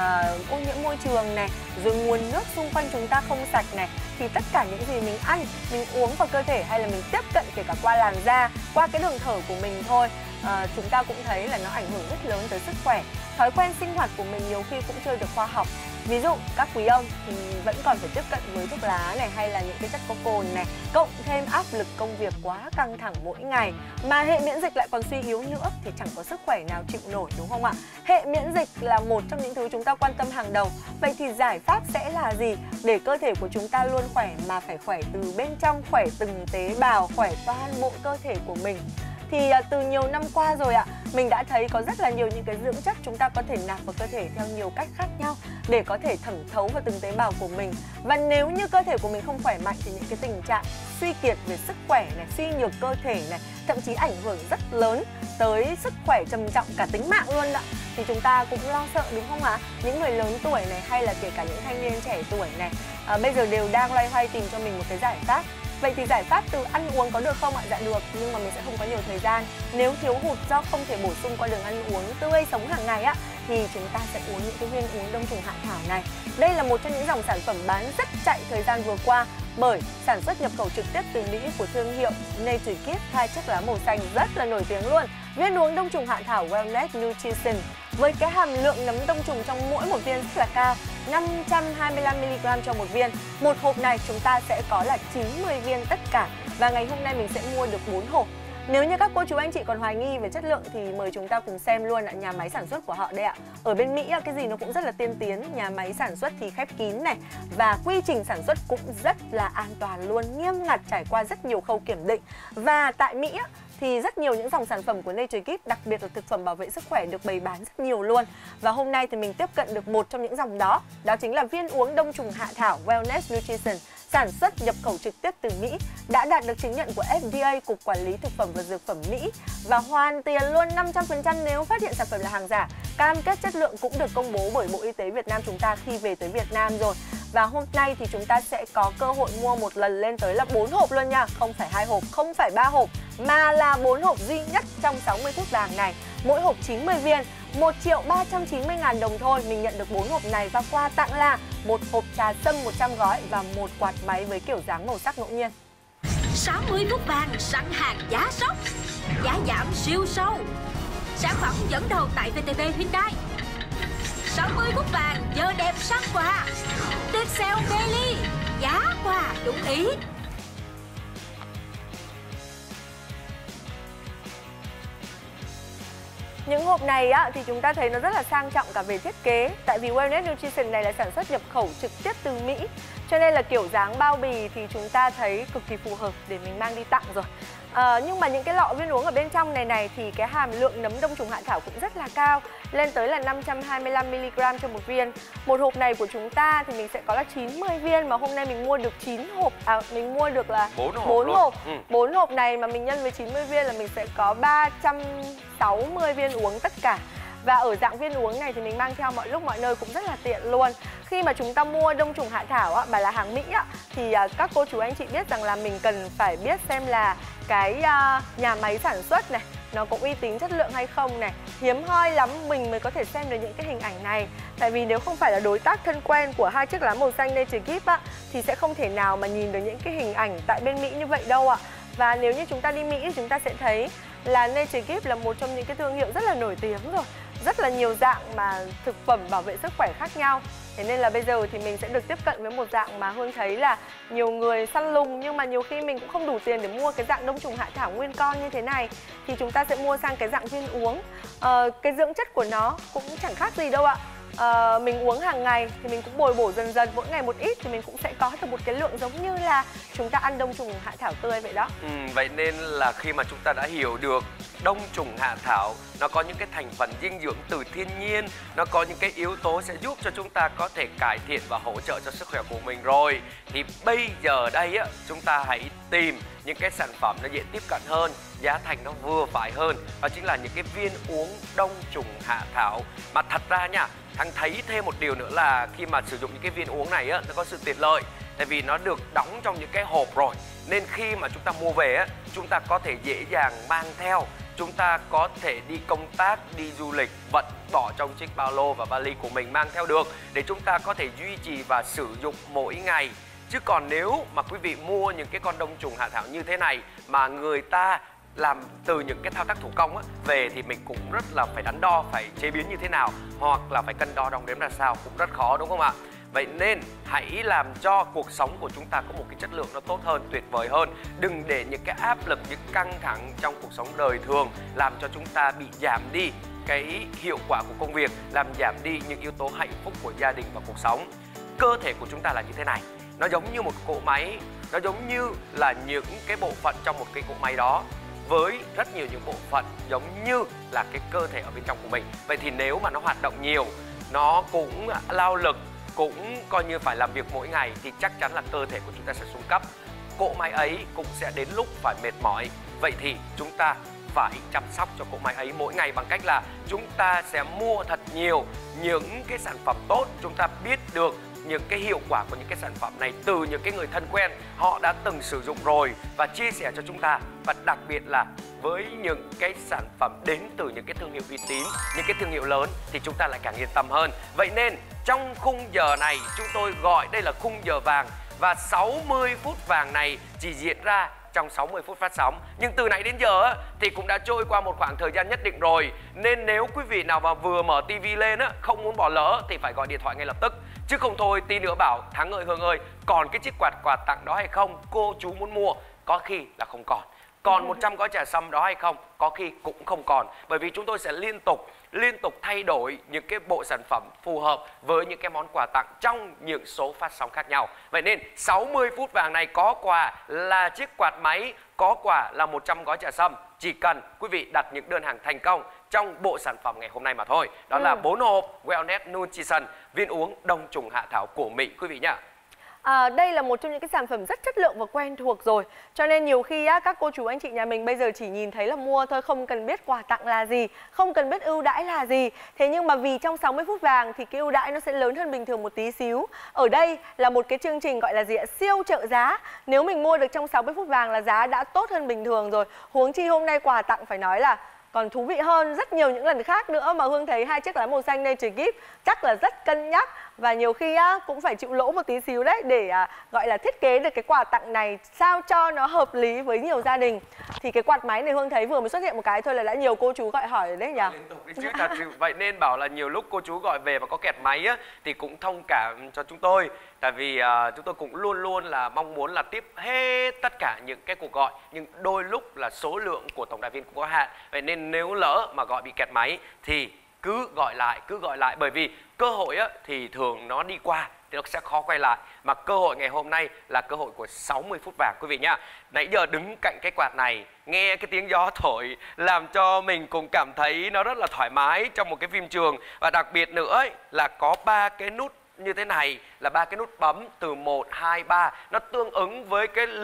[SPEAKER 2] ô nhiễm môi trường này, rồi nguồn nước xung quanh chúng ta không sạch này. Thì tất cả những gì mình ăn, mình uống vào cơ thể hay là mình tiếp cận kể cả qua làn da, qua cái đường thở của mình thôi, chúng ta cũng thấy là nó ảnh hưởng rất lớn tới sức khỏe. Thói quen sinh hoạt của mình nhiều khi cũng chưa được khoa học. Ví dụ các quý ông thì vẫn còn phải tiếp cận với thuốc lá này hay là những cái chất có cồn này, cộng thêm áp lực công việc quá căng thẳng mỗi ngày mà hệ miễn dịch lại còn suy yếu nữa thì chẳng có sức khỏe nào chịu nổi, đúng không ạ? Hệ miễn dịch là một trong những thứ chúng ta quan tâm hàng đầu. Vậy thì giải pháp sẽ là gì để cơ thể của chúng ta luôn khỏe mà phải khỏe từ bên trong, khỏe từng tế bào, khỏe toàn bộ cơ thể của mình? Thì từ nhiều năm qua rồi ạ, mình đã thấy có rất là nhiều những cái dưỡng chất chúng ta có thể nạp vào cơ thể theo nhiều cách khác nhau để có thể thẩm thấu vào từng tế bào của mình. Và nếu như cơ thể của mình không khỏe mạnh thì những cái tình trạng suy kiệt về sức khỏe này, suy nhược cơ thể này, thậm chí ảnh hưởng rất lớn tới sức khỏe trầm trọng cả tính mạng luôn ạ. Thì chúng ta cũng lo sợ, đúng không ạ? Những người lớn tuổi này hay là kể cả những thanh niên trẻ tuổi này bây giờ đều đang loay hoay tìm cho mình một cái giải pháp. Vậy thì giải pháp từ ăn uống có được không ạ? Dạ được, nhưng mà mình sẽ không có nhiều thời gian. Nếu thiếu hụt do không thể bổ sung qua đường ăn uống tươi sống hàng ngày á, thì chúng ta sẽ uống những cái viên uống đông trùng hạ thảo này. Đây là một trong những dòng sản phẩm bán rất chạy thời gian vừa qua bởi sản xuất nhập khẩu trực tiếp từ Mỹ của thương hiệu Nature Gift, hai chiếc lá màu xanh rất là nổi tiếng luôn. Viên uống đông trùng hạ thảo Wellness Nutrition với cái hàm lượng nấm đông trùng trong mỗi một viên rất là cao, 525mg cho một viên. Một hộp này chúng ta sẽ có là 90 viên tất cả. Và ngày hôm nay mình sẽ mua được 4 hộp. Nếu như các cô chú anh chị còn hoài nghi về chất lượng thì mời chúng ta cùng xem luôn ạ, nhà máy sản xuất của họ đây ạ. Ở bên Mỹ cái gì nó cũng rất là tiên tiến, nhà máy sản xuất thì khép kín này và quy trình sản xuất cũng rất là an toàn luôn, nghiêm ngặt, trải qua rất nhiều khâu kiểm định. Và tại Mỹ thì rất nhiều những dòng sản phẩm của Nature Gift, đặc biệt là thực phẩm bảo vệ sức khỏe được bày bán rất nhiều luôn. Và hôm nay thì mình tiếp cận được một trong những dòng đó, đó chính là viên uống đông trùng hạ thảo Wellness Nutrition, sản xuất nhập khẩu trực tiếp từ Mỹ, đã đạt được chứng nhận của FDA, Cục Quản lý Thực phẩm và Dược phẩm Mỹ, và hoàn tiền luôn 500% nếu phát hiện sản phẩm là hàng giả. Cam kết chất lượng cũng được công bố bởi Bộ Y tế Việt Nam chúng ta khi về tới Việt Nam rồi. Và hôm nay thì chúng ta sẽ có cơ hội mua một lần lên tới là 4 hộp luôn nha. Không phải 2 hộp, không phải 3 hộp, mà là 4 hộp duy nhất trong 60 phút vàng này. Mỗi hộp 90 viên, 1.390.000 đồng thôi. Mình nhận được 4 hộp này và quà tặng là một hộp trà sâm 100 gói và một quạt máy với kiểu dáng màu sắc ngẫu nhiên.
[SPEAKER 1] 60 phút vàng sẵn hàng giá sốc, giá giảm siêu sâu. Sản phẩm dẫn đầu tại VTV Hyundai. 60 phút vàng giờ đẹp sắp quà. Tuyệt sale daily, giá quà đúng ý.
[SPEAKER 2] Những hộp này thì chúng ta thấy nó rất là sang trọng cả về thiết kế. Tại vì Wellness Nutrition này là sản xuất nhập khẩu trực tiếp từ Mỹ, cho nên là kiểu dáng bao bì thì chúng ta thấy cực kỳ phù hợp để mình mang đi tặng rồi. Nhưng mà những cái lọ viên uống ở bên trong này thì cái hàm lượng nấm đông trùng hạ thảo cũng rất là cao, lên tới là 525mg cho một viên. Một hộp này của chúng ta thì mình sẽ có là 90 viên, mà hôm nay mình mua được 9 hộp, mình mua được là 4 hộp. 4 hộp này mà mình nhân với 90 viên là mình sẽ có 360 viên uống tất cả. Và ở dạng viên uống này thì mình mang theo mọi lúc mọi nơi cũng rất là tiện luôn. Khi mà chúng ta mua đông trùng hạ thảo á, mà là hàng Mỹ á, thì các cô chú anh chị biết rằng là mình cần phải biết xem là cái nhà máy sản xuất này nó có uy tín chất lượng hay không này. Hiếm hoi lắm mình mới có thể xem được những cái hình ảnh này. Tại vì nếu không phải là đối tác thân quen của hai chiếc lá màu xanh Nature Gift á, thì sẽ không thể nào mà nhìn được những cái hình ảnh tại bên Mỹ như vậy đâu ạ. Và nếu như chúng ta đi Mỹ thì chúng ta sẽ thấy là Nature Gift là một trong những cái thương hiệu rất là nổi tiếng rồi. Rất là nhiều dạng mà thực phẩm bảo vệ sức khỏe khác nhau. Thế nên là bây giờ thì mình sẽ được tiếp cận với một dạng mà Hương thấy là nhiều người săn lùng, nhưng mà nhiều khi mình cũng không đủ tiền để mua cái dạng đông trùng hạ thảo nguyên con như thế này, thì chúng ta sẽ mua sang cái dạng viên uống. Cái dưỡng chất của nó cũng chẳng khác gì đâu ạ. Mình uống hàng ngày thì mình cũng bồi bổ dần dần, mỗi ngày một ít thì mình cũng sẽ có được một cái lượng giống như là chúng ta ăn đông trùng hạ thảo tươi vậy đó.
[SPEAKER 3] Vậy nên là khi mà chúng ta đã hiểu được đông trùng hạ thảo nó có những cái thành phần dinh dưỡng từ thiên nhiên, nó có những cái yếu tố sẽ giúp cho chúng ta có thể cải thiện và hỗ trợ cho sức khỏe của mình rồi, thì bây giờ đây á, chúng ta hãy tìm những cái sản phẩm nó dễ tiếp cận hơn, giá thành nó vừa phải hơn, đó chính là những cái viên uống đông trùng hạ thảo. Mà thật ra nha, Thắng thấy thêm một điều nữa là khi mà sử dụng những cái viên uống này á, nó có sự tiện lợi, tại vì nó được đóng trong những cái hộp rồi, nên khi mà chúng ta mua về á, chúng ta có thể dễ dàng mang theo. Chúng ta có thể đi công tác, đi du lịch, vẫn bỏ trong chiếc ba lô và vali của mình mang theo được, để chúng ta có thể duy trì và sử dụng mỗi ngày. Chứ còn nếu mà quý vị mua những cái con đông trùng hạ thảo như thế này mà người ta làm từ những cái thao tác thủ công á, về thì mình cũng rất là phải đắn đo, phải chế biến như thế nào, hoặc là phải cân đo đong đếm ra sao, cũng rất khó, đúng không ạ? Vậy nên hãy làm cho cuộc sống của chúng ta có một cái chất lượng nó tốt hơn, tuyệt vời hơn. Đừng để những cái áp lực, những căng thẳng trong cuộc sống đời thường làm cho chúng ta bị giảm đi cái hiệu quả của công việc, làm giảm đi những yếu tố hạnh phúc của gia đình và cuộc sống. Cơ thể của chúng ta là như thế này, nó giống như một cỗ máy, nó giống như là những cái bộ phận trong một cái cỗ máy đó, với rất nhiều những bộ phận giống như là cái cơ thể ở bên trong của mình. Vậy thì nếu mà nó hoạt động nhiều, nó cũng lao lực, cũng coi như phải làm việc mỗi ngày, thì chắc chắn là cơ thể của chúng ta sẽ xuống cấp. Cỗ máy ấy cũng sẽ đến lúc phải mệt mỏi. Vậy thì chúng ta phải chăm sóc cho cỗ máy ấy mỗi ngày bằng cách là chúng ta sẽ mua thật nhiều những cái sản phẩm tốt. Chúng ta biết được những cái hiệu quả của những cái sản phẩm này từ những cái người thân quen, họ đã từng sử dụng rồi và chia sẻ cho chúng ta. Và đặc biệt là với những cái sản phẩm đến từ những cái thương hiệu uy tín, những cái thương hiệu lớn, thì chúng ta lại càng yên tâm hơn. Vậy nên trong khung giờ này chúng tôi gọi đây là khung giờ vàng, và 60 phút vàng này chỉ diễn ra trong 60 phút phát sóng. Nhưng từ nãy đến giờ thì cũng đã trôi qua một khoảng thời gian nhất định rồi, nên nếu quý vị nào mà vừa mở tivi lên không muốn bỏ lỡ thì phải gọi điện thoại ngay lập tức. Chứ không thôi tí nữa bảo Thắng ơi, Hương ơi, còn cái chiếc quà tặng đó hay không, cô chú muốn mua, có khi là không còn. Còn 100 gói trà sâm đó hay không, có khi cũng không còn. Bởi vì chúng tôi sẽ liên tục thay đổi những cái bộ sản phẩm phù hợp với những cái món quà tặng trong những số phát sóng khác nhau. Vậy nên 60 phút vàng này có quà là chiếc quạt máy, có quà là 100 gói trà sâm. Chỉ cần quý vị đặt những đơn hàng thành công trong bộ sản phẩm ngày hôm nay mà thôi. Đó là 4 hộp Wellness Nutrition, viên uống đông trùng hạ thảo của Mỹ quý vị nhá.
[SPEAKER 2] Đây là một trong những cái sản phẩm rất chất lượng và quen thuộc rồi. Cho nên nhiều khi các cô chú anh chị nhà mình bây giờ chỉ nhìn thấy là mua thôi, không cần biết quà tặng là gì, không cần biết ưu đãi là gì. Thế nhưng mà vì trong 60 phút vàng thì cái ưu đãi nó sẽ lớn hơn bình thường một tí xíu. Ở đây là một cái chương trình gọi là gì ạ? Siêu trợ giá. Nếu mình mua được trong 60 phút vàng là giá đã tốt hơn bình thường rồi. Huống chi hôm nay quà tặng phải nói là còn thú vị hơn rất nhiều những lần khác nữa, mà Hương thấy hai chiếc lá màu xanh Nature Gift chắc là rất cân nhắc và nhiều khi cũng phải chịu lỗ một tí xíu đấy để gọi là thiết kế được cái quà tặng này sao cho nó hợp lý với nhiều gia đình. Thì cái quạt máy này Hương thấy vừa mới xuất hiện một cái thôi là đã nhiều cô chú gọi hỏi rồi đấy nhỉ.
[SPEAKER 3] Liên tục chứ thật sự. Vậy nên bảo là nhiều lúc cô chú gọi về mà có kẹt máy thì cũng thông cảm cho chúng tôi. Tại vì chúng tôi cũng luôn luôn là mong muốn là tiếp hết tất cả những cái cuộc gọi, nhưng đôi lúc là số lượng của tổng đài viên cũng có hạn. Vậy nên nếu lỡ mà gọi bị kẹt máy thì cứ gọi lại, bởi vì cơ hội thì thường nó đi qua thì nó sẽ khó quay lại, mà cơ hội ngày hôm nay là cơ hội của 60 phút vàng quý vị nhá. Nãy giờ đứng cạnh cái quạt này, nghe cái tiếng gió thổi làm cho mình cũng cảm thấy nó rất là thoải mái trong một cái phim trường. Và đặc biệt nữa là có 3 cái nút như thế này, là 3 cái nút bấm từ 1, 2, 3, nó tương ứng với cái lực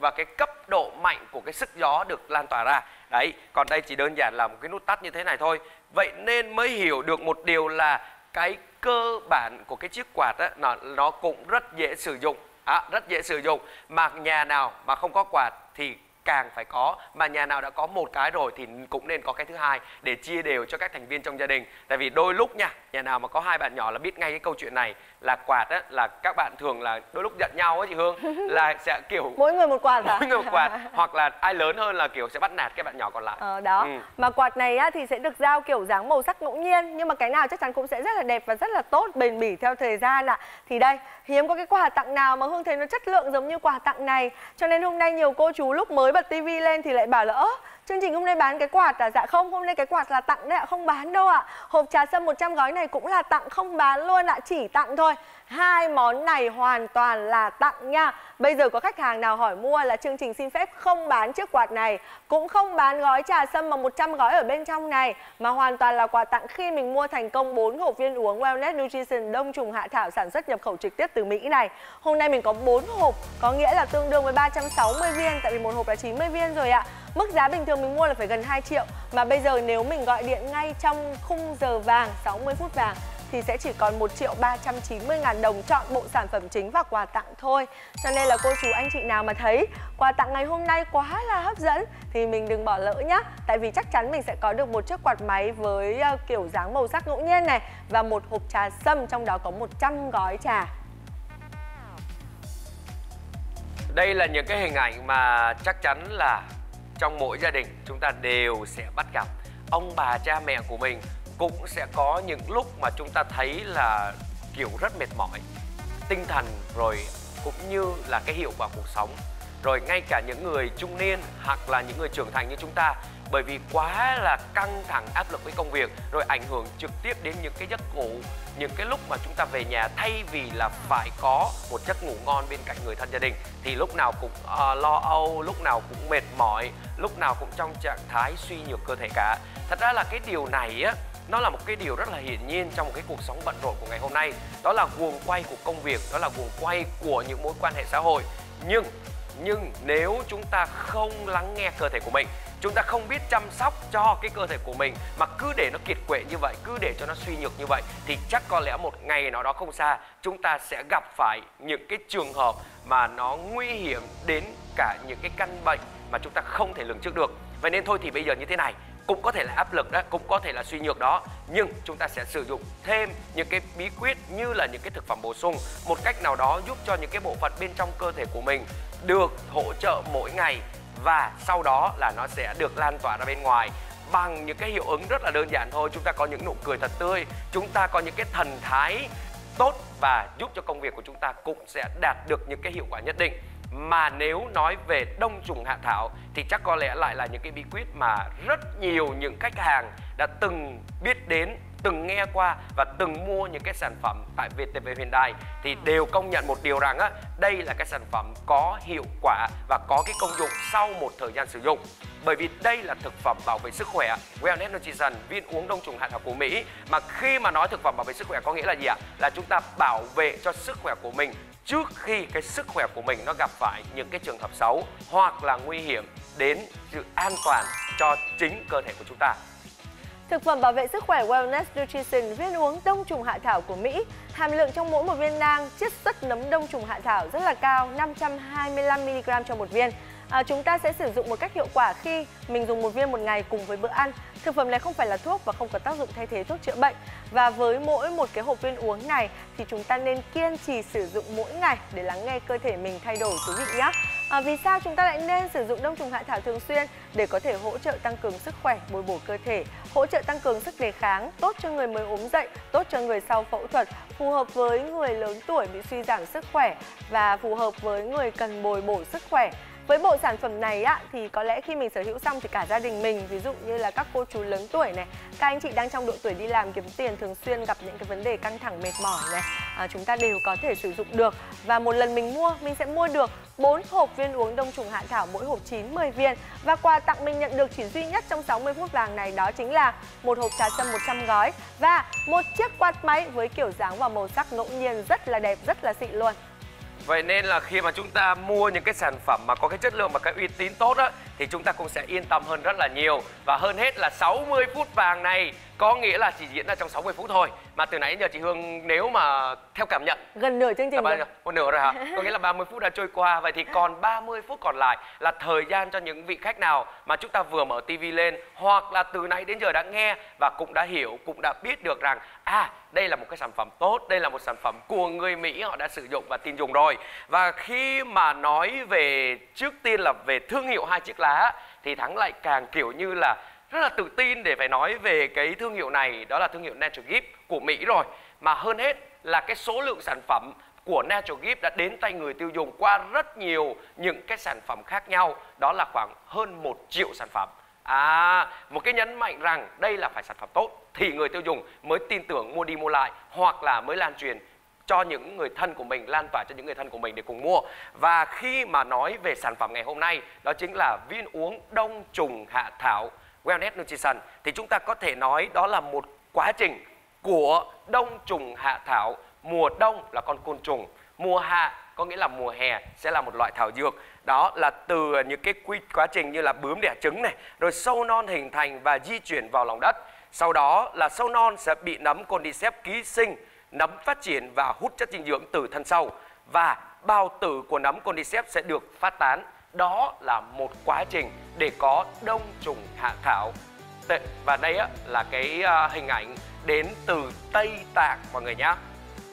[SPEAKER 3] và cái cấp độ mạnh của cái sức gió được lan tỏa ra. Đấy, còn đây chỉ đơn giản là một cái nút tắt như thế này thôi. Vậy nên mới hiểu được một điều là cái cơ bản của cái chiếc quạt á, nó cũng rất dễ sử dụng. Rất dễ sử dụng. Mà nhà nào mà không có quạt thì càng phải có, mà nhà nào đã có một cái rồi thì cũng nên có cái thứ hai để chia đều cho các thành viên trong gia đình. Tại vì đôi lúc nha, nhà nào mà có hai bạn nhỏ là biết ngay cái câu chuyện này, là quạt á, là các bạn thường là đôi lúc giận nhau á chị Hương, là sẽ kiểu
[SPEAKER 2] mỗi người một quạt hả?
[SPEAKER 3] Mỗi người một quạt, hoặc là ai lớn hơn là kiểu sẽ bắt nạt cái bạn nhỏ còn lại.
[SPEAKER 2] Đó. Mà quạt này á, thì sẽ được giao kiểu dáng màu sắc ngẫu nhiên, nhưng mà cái nào chắc chắn cũng sẽ rất là đẹp và rất là tốt, bền bỉ theo thời gian ạ. Thì đây, hiếm có cái quà tặng nào mà Hương thấy nó chất lượng giống như quà tặng này. Cho nên hôm nay nhiều cô chú lúc mới bật tivi lên thì lại bảo là chương trình hôm nay bán cái quạt à? Dạ không, hôm nay cái quạt là tặng đấy ạ, không bán đâu ạ. Hộp trà sâm 100 gói này cũng là tặng, không bán luôn ạ, chỉ tặng thôi. Hai món này hoàn toàn là tặng nha. Bây giờ có khách hàng nào hỏi mua là chương trình xin phép không bán chiếc quạt này, cũng không bán gói trà sâm mà 100 gói ở bên trong này, mà hoàn toàn là quà tặng khi mình mua thành công 4 hộp viên uống Wellness Nutrition đông trùng hạ thảo sản xuất nhập khẩu trực tiếp từ Mỹ này. Hôm nay mình có 4 hộp, có nghĩa là tương đương với 360 viên, tại vì một hộp là 90 viên rồi ạ. Mức giá bình thường mình mua là phải gần 2 triệu, mà bây giờ nếu mình gọi điện ngay trong khung giờ vàng 60 phút vàng thì sẽ chỉ còn 1.390.000 đồng chọn bộ sản phẩm chính và quà tặng thôi. Cho nên là cô chú anh chị nào mà thấy quà tặng ngày hôm nay quá là hấp dẫn thì mình đừng bỏ lỡ nhá. Tại vì chắc chắn mình sẽ có được một chiếc quạt máy với kiểu dáng màu sắc ngẫu nhiên này, và một hộp trà sâm, trong đó có 100 gói trà.
[SPEAKER 3] Đây là những cái hình ảnh mà chắc chắn là trong mỗi gia đình chúng ta đều sẽ bắt gặp. Ông bà cha mẹ của mình cũng sẽ có những lúc mà chúng ta thấy là kiểu rất mệt mỏi tinh thần, rồi cũng như là cái hiệu quả cuộc sống. Rồi ngay cả những người trung niên hoặc là những người trưởng thành như chúng ta, bởi vì quá là căng thẳng áp lực với công việc, rồi ảnh hưởng trực tiếp đến những cái giấc ngủ, những cái lúc mà chúng ta về nhà thay vì là phải có một giấc ngủ ngon bên cạnh người thân gia đình thì lúc nào cũng lo âu, lúc nào cũng mệt mỏi, lúc nào cũng trong trạng thái suy nhược cơ thể cả. Thật ra là cái điều này á, nó là một cái điều rất là hiển nhiên trong một cái cuộc sống bận rộn của ngày hôm nay. Đó là guồng quay của công việc, đó là guồng quay của những mối quan hệ xã hội. Nhưng nếu chúng ta không lắng nghe cơ thể của mình, chúng ta không biết chăm sóc cho cái cơ thể của mình mà cứ để nó kiệt quệ như vậy, cứ để cho nó suy nhược như vậy, thì chắc có lẽ một ngày nào đó không xa chúng ta sẽ gặp phải những cái trường hợp mà nó nguy hiểm đến cả những cái căn bệnh mà chúng ta không thể lường trước được. Vậy nên thôi thì bây giờ như thế này, cũng có thể là áp lực đó, cũng có thể là suy nhược đó, nhưng chúng ta sẽ sử dụng thêm những cái bí quyết như là những cái thực phẩm bổ sung, một cách nào đó giúp cho những cái bộ phận bên trong cơ thể của mình được hỗ trợ mỗi ngày, và sau đó là nó sẽ được lan tỏa ra bên ngoài bằng những cái hiệu ứng rất là đơn giản thôi. Chúng ta có những nụ cười thật tươi, chúng ta có những cái thần thái tốt, và giúp cho công việc của chúng ta cũng sẽ đạt được những cái hiệu quả nhất định. Mà nếu nói về đông trùng hạ thảo thì chắc có lẽ lại là những cái bí quyết mà rất nhiều những khách hàng đã từng biết đến, từng nghe qua và từng mua những cái sản phẩm tại VTV Hyundai thì đều công nhận một điều rằng á, đây là cái sản phẩm có hiệu quả và có cái công dụng sau một thời gian sử dụng. Bởi vì đây là thực phẩm bảo vệ sức khỏe Wellness Nutrition, viên uống đông trùng hạ thảo của Mỹ. Mà khi mà nói thực phẩm bảo vệ sức khỏe có nghĩa là gì ạ? Là chúng ta bảo vệ cho sức khỏe của mình trước khi cái sức khỏe của mình nó gặp phải những cái trường hợp xấu hoặc là nguy hiểm đến sự an toàn cho chính cơ thể của chúng ta.
[SPEAKER 2] Thực phẩm bảo vệ sức khỏe Wellness Nutrition, viên uống đông trùng hạ thảo của Mỹ. Hàm lượng trong mỗi một viên nang chiết xuất nấm đông trùng hạ thảo rất là cao, 525mg cho một viên. Chúng ta sẽ sử dụng một cách hiệu quả khi mình dùng một viên một ngày cùng với bữa ăn. Thực phẩm này không phải là thuốc và không có tác dụng thay thế thuốc chữa bệnh. Và với mỗi một cái hộp viên uống này thì chúng ta nên kiên trì sử dụng mỗi ngày để lắng nghe cơ thể mình thay đổi quý vị nhé. Vì sao chúng ta lại nên sử dụng đông trùng hạ thảo thường xuyên? Để có thể hỗ trợ tăng cường sức khỏe, bồi bổ cơ thể, hỗ trợ tăng cường sức đề kháng, tốt cho người mới ốm dậy, tốt cho người sau phẫu thuật, phù hợp với người lớn tuổi bị suy giảm sức khỏe và phù hợp với người cần bồi bổ sức khỏe. Với bộ sản phẩm này á, thì có lẽ khi mình sở hữu xong thì cả gia đình mình, ví dụ như là các cô chú lớn tuổi này, các anh chị đang trong độ tuổi đi làm kiếm tiền, thường xuyên gặp những cái vấn đề căng thẳng mệt mỏi này, chúng ta đều có thể sử dụng được. Và một lần mình sẽ mua được 4 hộp viên uống đông trùng hạ thảo, mỗi hộp 9-10 viên. Và quà tặng mình nhận được chỉ duy nhất trong 60 phút vàng này đó chính là một hộp trà sâm 100 gói và một chiếc quạt máy với kiểu dáng và màu sắc ngẫu nhiên rất là đẹp, rất là xịn luôn.
[SPEAKER 3] Vậy nên là khi mà chúng ta mua những cái sản phẩm mà có cái chất lượng và cái uy tín tốt á, thì chúng ta cũng sẽ yên tâm hơn rất là nhiều. Và hơn hết là 60 phút vàng này có nghĩa là chỉ diễn ra trong 60 phút thôi. Mà từ nãy giờ chị Hương nếu mà theo cảm nhận
[SPEAKER 2] gần nửa chương trình rồi.
[SPEAKER 3] Một nửa rồi hả? Có nghĩa là 30 phút đã trôi qua. Vậy thì còn 30 phút còn lại là thời gian cho những vị khách nào mà chúng ta vừa mở tivi lên hoặc là từ nãy đến giờ đã nghe và cũng đã hiểu, cũng đã biết được rằng đây là một cái sản phẩm tốt, đây là một sản phẩm của người Mỹ họ đã sử dụng và tin dùng rồi. Và khi mà nói về trước tiên là về thương hiệu hai chiếc lá thì Thắng lại càng kiểu như là rất là tự tin để phải nói về cái thương hiệu này, đó là thương hiệu Natural Gift của Mỹ rồi. Mà hơn hết là cái số lượng sản phẩm của Natural Gift đã đến tay người tiêu dùng qua rất nhiều những cái sản phẩm khác nhau, đó là khoảng hơn 1 triệu sản phẩm. Một cái nhấn mạnh rằng đây là phải sản phẩm tốt thì người tiêu dùng mới tin tưởng mua đi mua lại, hoặc là mới lan truyền cho những người thân của mình, lan tỏa cho những người thân của mình để cùng mua. Và khi mà nói về sản phẩm ngày hôm nay, đó chính là viên uống đông trùng hạ thảo Wellness Nutrition, thì chúng ta có thể nói đó là một quá trình của đông trùng hạ thảo. Mùa đông là con côn trùng, mùa hạ có nghĩa là mùa hè sẽ là một loại thảo dược. Đó là từ những cái quá trình như là bướm đẻ trứng này, rồi sâu non hình thành và di chuyển vào lòng đất. Sau đó là sâu non sẽ bị nấm Cordyceps ký sinh, nấm phát triển và hút chất dinh dưỡng từ thân sâu, và bào tử của nấm Cordyceps sẽ được phát tán. Đó là một quá trình để có đông trùng hạ thảo. Và đây là cái hình ảnh đến từ Tây Tạng mọi người nhé.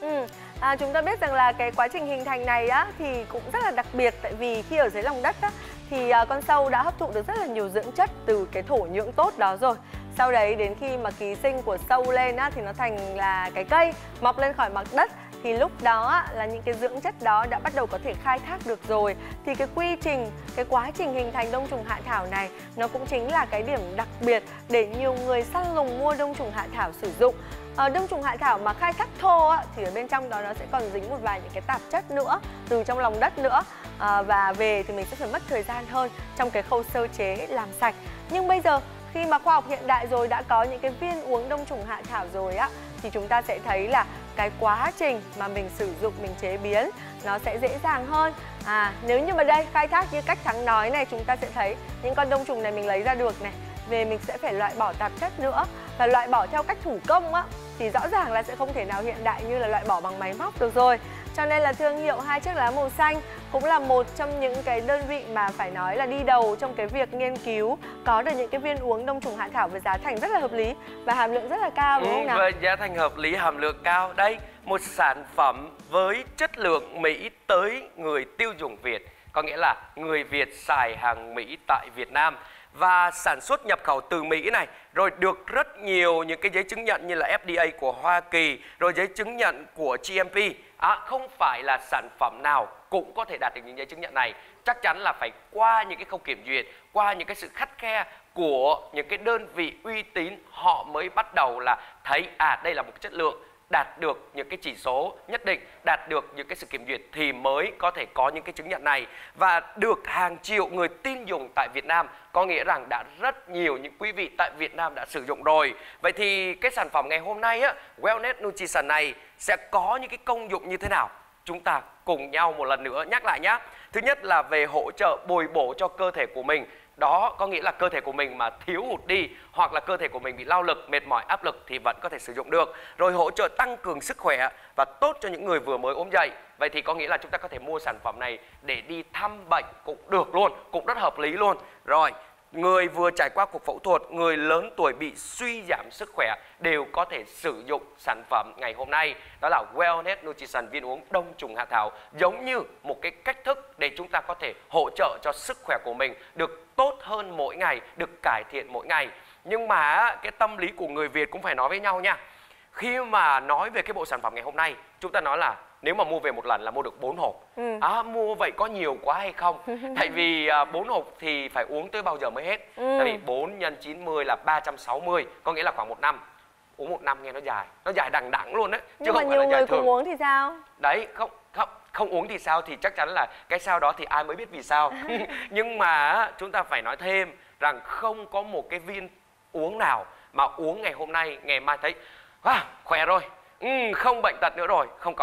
[SPEAKER 2] Chúng ta biết rằng là cái quá trình hình thành này thì cũng rất là đặc biệt, tại vì khi ở dưới lòng đất thì con sâu đã hấp thụ được rất là nhiều dưỡng chất từ cái thổ nhưỡng tốt đó rồi. Sau đấy đến khi mà ký sinh của sâu lên thì nó thành là cái cây mọc lên khỏi mặt đất, thì lúc đó là những cái dưỡng chất đó đã bắt đầu có thể khai thác được rồi. Thì cái quy trình, cái quá trình hình thành đông trùng hạ thảo này nó cũng chính là cái điểm đặc biệt để nhiều người săn lùng mua đông trùng hạ thảo sử dụng. Đông trùng hạ thảo mà khai thác thô thì ở bên trong đó nó sẽ còn dính một vài những cái tạp chất nữa từ trong lòng đất nữa, và về thì mình sẽ phải mất thời gian hơn trong cái khâu sơ chế làm sạch. Nhưng bây giờ khi mà khoa học hiện đại rồi, đã có những cái viên uống đông trùng hạ thảo rồi thì chúng ta sẽ thấy là cái quá trình mà mình sử dụng, mình chế biến nó sẽ dễ dàng hơn. Nếu như mà đây khai thác như cách Thắng nói này, chúng ta sẽ thấy những con đông trùng này mình lấy ra được này, về mình sẽ phải loại bỏ tạp chất nữa, và loại bỏ theo cách thủ công thì rõ ràng là sẽ không thể nào hiện đại như là loại bỏ bằng máy móc được rồi. Cho nên là thương hiệu hai chiếc lá màu xanh cũng là một trong những cái đơn vị mà phải nói là đi đầu trong cái việc nghiên cứu có được những cái viên uống đông trùng hạ thảo với giá thành rất là hợp lý và hàm lượng rất là cao, đúng không nào?
[SPEAKER 3] Với giá thành hợp lý, hàm lượng cao. Đây, một sản phẩm với chất lượng Mỹ tới người tiêu dùng Việt, có nghĩa là người Việt xài hàng Mỹ tại Việt Nam và sản xuất nhập khẩu từ Mỹ này, rồi được rất nhiều những cái giấy chứng nhận như là FDA của Hoa Kỳ, rồi giấy chứng nhận của GMP. Không phải là sản phẩm nào cũng có thể đạt được những giấy chứng nhận này. Chắc chắn là phải qua những cái khâu kiểm duyệt, qua những cái sự khắt khe của những cái đơn vị uy tín, họ mới bắt đầu là thấy đây là một cái chất lượng, đạt được những cái chỉ số nhất định, đạt được những cái sự kiểm duyệt thì mới có thể có những cái chứng nhận này, và được hàng triệu người tin dùng tại Việt Nam, có nghĩa rằng đã rất nhiều những quý vị tại Việt Nam đã sử dụng rồi. Vậy thì cái sản phẩm ngày hôm nay Wellness Nutrition này sẽ có những cái công dụng như thế nào? Chúng ta cùng nhau một lần nữa nhắc lại nhé. Thứ nhất là về hỗ trợ bồi bổ cho cơ thể của mình. Đó có nghĩa là cơ thể của mình mà thiếu hụt đi, hoặc là cơ thể của mình bị lao lực, mệt mỏi, áp lực thì vẫn có thể sử dụng được. Rồi hỗ trợ tăng cường sức khỏe và tốt cho những người vừa mới ốm dậy. Vậy thì có nghĩa là chúng ta có thể mua sản phẩm này để đi thăm bệnh cũng được luôn, cũng rất hợp lý luôn. Rồi, người vừa trải qua cuộc phẫu thuật, người lớn tuổi bị suy giảm sức khỏe đều có thể sử dụng sản phẩm ngày hôm nay. Đó là Wellness Nutrition viên uống đông trùng hạ thảo, giống như một cái cách thức để chúng ta có thể hỗ trợ cho sức khỏe của mình được tốt hơn mỗi ngày, được cải thiện mỗi ngày. Nhưng mà cái tâm lý của người Việt cũng phải nói với nhau nha. Khi mà nói về cái bộ sản phẩm ngày hôm nay, chúng ta nói là nếu mà mua về một lần là mua được 4 hộp. Mua vậy có nhiều quá hay không? Tại vì 4 hộp thì phải uống tới bao giờ mới hết? Tại vì 4 x 90 là 360, có nghĩa là khoảng 1 năm. Uống 1 năm nghe nó dài đằng đẵng luôn đấy.
[SPEAKER 2] Nhưng mà nhiều người cùng uống thì sao?
[SPEAKER 3] Đấy, không uống thì sao thì chắc chắn là cái sao đó thì ai mới biết vì sao. Nhưng mà chúng ta phải nói thêm rằng không có một cái viên uống nào mà uống ngày hôm nay, ngày mai thấy khỏe rồi, không bệnh tật nữa rồi, không có.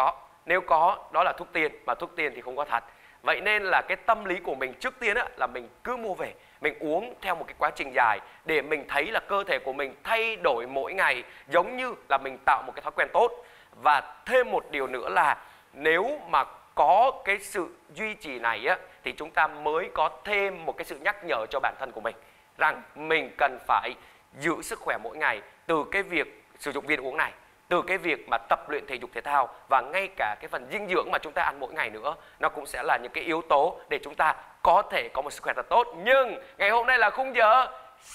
[SPEAKER 3] Nếu có, đó là thuốc tiên, mà thuốc tiên thì không có thật. Vậy nên là cái tâm lý của mình trước tiên á, là mình cứ mua về, mình uống theo một cái quá trình dài để mình thấy là cơ thể của mình thay đổi mỗi ngày, giống như là mình tạo một cái thói quen tốt. Và thêm một điều nữa là nếu mà có cái sự duy trì này á, thì chúng ta mới có thêm một cái sự nhắc nhở cho bản thân của mình rằng mình cần phải giữ sức khỏe mỗi ngày, từ cái việc sử dụng viên uống này, từ cái việc mà tập luyện thể dục thể thao, và ngay cả cái phần dinh dưỡng mà chúng ta ăn mỗi ngày nữa, nó cũng sẽ là những cái yếu tố để chúng ta có thể có một sức khỏe thật tốt. Nhưng ngày hôm nay là khung giờ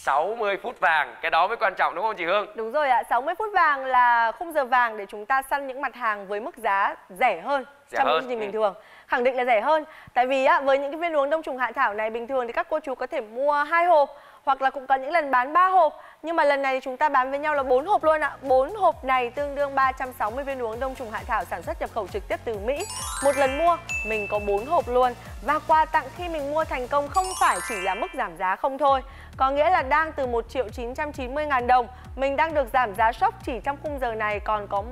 [SPEAKER 3] 60 phút vàng, cái đó mới quan trọng đúng không chị Hương?
[SPEAKER 2] Đúng rồi ạ, 60 phút vàng là khung giờ vàng để chúng ta săn những mặt hàng với mức giá rẻ hơn trong những chương trình bình thường. Khẳng định là rẻ hơn. Tại vì với những cái viên uống đông trùng hạ thảo này, bình thường thì các cô chú có thể mua 2 hộp, hoặc là cũng có những lần bán 3 hộp. Nhưng mà lần này chúng ta bán với nhau là 4 hộp luôn ạ. 4 hộp này tương đương 360 viên uống đông trùng hạ thảo sản xuất nhập khẩu trực tiếp từ Mỹ. Một lần mua mình có 4 hộp luôn. Và quà tặng khi mình mua thành công không phải chỉ là mức giảm giá không thôi. Có nghĩa là đang từ 1.990.000 đồng, mình đang được giảm giá sốc chỉ trong khung giờ này còn có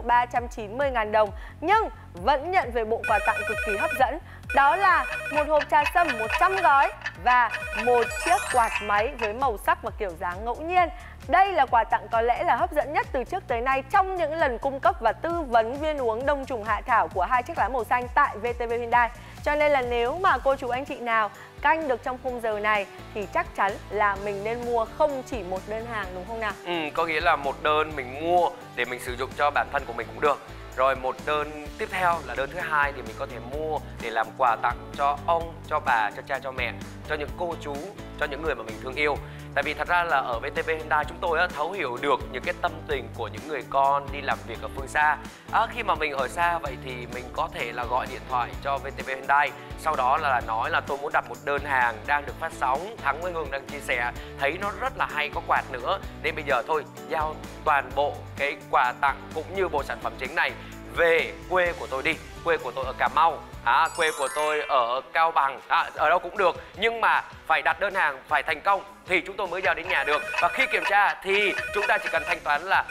[SPEAKER 2] 1.390.000 đồng. Nhưng vẫn nhận về bộ quà tặng cực kỳ hấp dẫn. Đó là một hộp trà sâm 100 gói và một chiếc quạt máy với màu sắc và kiểu dáng ngẫu nhiên. Đây là quà tặng có lẽ là hấp dẫn nhất từ trước tới nay trong những lần cung cấp và tư vấn viên uống đông trùng hạ thảo của hai chiếc lá màu xanh tại VTV Hyundai. Cho nên là nếu mà cô chú anh chị nào canh được trong khung giờ này thì chắc chắn là mình nên mua không chỉ một đơn hàng, đúng không nào?
[SPEAKER 3] Có nghĩa là một đơn mình mua để mình sử dụng cho bản thân của mình cũng được. Rồi một đơn tiếp theo là đơn thứ hai thì mình có thể mua để làm quà tặng cho ông, cho bà, cho cha, cho mẹ, cho những cô chú, cho những người mà mình thương yêu. Tại vì thật ra là ở VTV Hyundai chúng tôi thấu hiểu được những cái tâm tình của những người con đi làm việc ở phương xa. Khi mà mình ở xa vậy thì mình có thể là gọi điện thoại cho VTV Hyundai, sau đó là nói là tôi muốn đặt một đơn hàng đang được phát sóng, Thắng với Hương đang chia sẻ, thấy nó rất là hay, có quạt nữa, nên bây giờ thôi giao toàn bộ cái quà tặng cũng như bộ sản phẩm chính này về quê của tôi đi. Quê của tôi ở Cà Mau, quê của tôi ở Cao Bằng, ở đâu cũng được, nhưng mà phải đặt đơn hàng phải thành công thì chúng tôi mới giao đến nhà được. Và khi kiểm tra thì chúng ta chỉ cần thanh toán là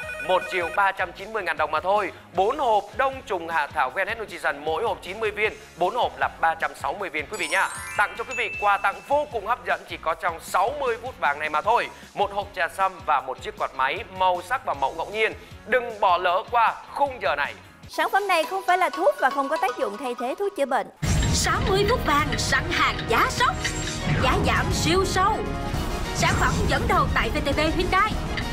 [SPEAKER 3] 1.390.000 đồng mà thôi. 4 hộp đông trùng hạ thảo Wellness Nutrition, mỗi hộp 90 viên, 4 hộp là 360 viên quý vị nhá. Tặng cho quý vị quà tặng vô cùng hấp dẫn chỉ có trong 60 phút vàng này mà thôi. Một hộp trà sâm và một chiếc quạt máy màu sắc và mẫu ngẫu nhiên. Đừng bỏ lỡ qua khung giờ này.
[SPEAKER 5] Sản phẩm này không phải là thuốc và không có tác dụng thay thế thuốc chữa bệnh.
[SPEAKER 1] 60 phút vàng sẵn hàng giá sốc, giá giảm siêu sâu. Sản phẩm dẫn đầu tại VTV Hyundai.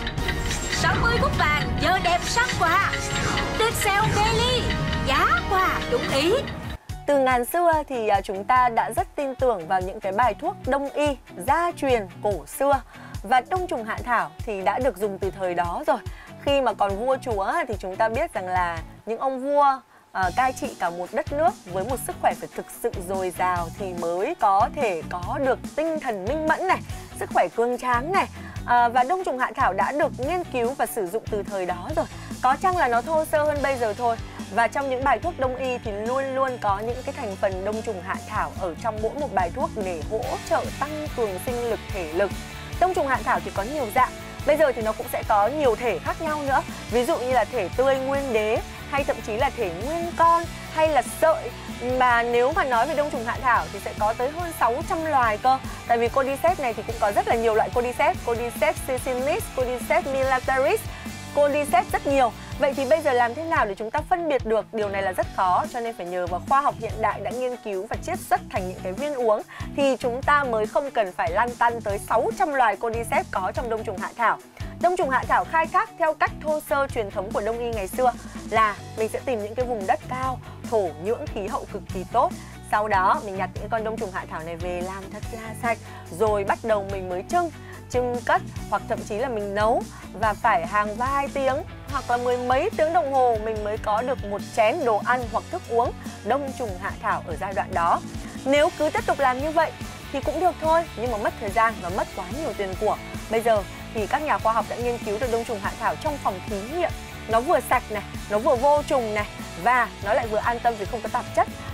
[SPEAKER 1] 60 phút vàng giờ đẹp săn quà. Tuyệt sale daily, giá quà đúng ý.
[SPEAKER 2] Từ ngàn xưa thì chúng ta đã rất tin tưởng vào những cái bài thuốc đông y, gia truyền cổ xưa. Và đông trùng hạ thảo thì đã được dùng từ thời đó rồi. Khi mà còn vua chúa thì chúng ta biết rằng là những ông vua cai trị cả một đất nước với một sức khỏe phải thực sự dồi dào thì mới có thể có được tinh thần minh mẫn này, sức khỏe cường tráng này. Và đông trùng hạ thảo đã được nghiên cứu và sử dụng từ thời đó rồi. Có chăng là nó thô sơ hơn bây giờ thôi. Và trong những bài thuốc đông y thì luôn luôn có những cái thành phần đông trùng hạ thảo ở trong mỗi một bài thuốc để hỗ trợ tăng cường sinh lực, thể lực. Đông trùng hạ thảo thì có nhiều dạng. Bây giờ thì nó cũng sẽ có nhiều thể khác nhau nữa. Ví dụ như là thể tươi nguyên đế, hay thậm chí là thể nguyên con, hay là sợi. Mà nếu mà nói về đông trùng hạ thảo thì sẽ có tới hơn 600 loài cơ. Tại vì Cordyceps này thì cũng có rất là nhiều loại Cordyceps. Cordyceps sicilis, Cordyceps militaris, Cordyceps rất nhiều. Vậy thì bây giờ làm thế nào để chúng ta phân biệt được? Điều này là rất khó, cho nên phải nhờ vào khoa học hiện đại đã nghiên cứu và chiết xuất thành những cái viên uống thì chúng ta mới không cần phải lăn tăn tới 600 loài Cordyceps có trong đông trùng hạ thảo. Đông trùng hạ thảo khai thác theo cách thô sơ truyền thống của đông y ngày xưa là mình sẽ tìm những cái vùng đất cao, thổ nhưỡng khí hậu cực kỳ tốt. Sau đó mình nhặt những con đông trùng hạ thảo này về làm thật là sạch, rồi bắt đầu mình mới trưng cất, hoặc thậm chí là mình nấu, và phải hàng vài tiếng hoặc là mười mấy tiếng đồng hồ mình mới có được một chén đồ ăn hoặc thức uống đông trùng hạ thảo ở giai đoạn đó. Nếu cứ tiếp tục làm như vậy thì cũng được thôi, nhưng mà mất thời gian và mất quá nhiều tiền của. Bây giờ thì các nhà khoa học đã nghiên cứu được đông trùng hạ thảo trong phòng thí nghiệm. Nó vừa sạch này, nó vừa vô trùng này, và nó lại vừa an tâm vì không có tạp chất.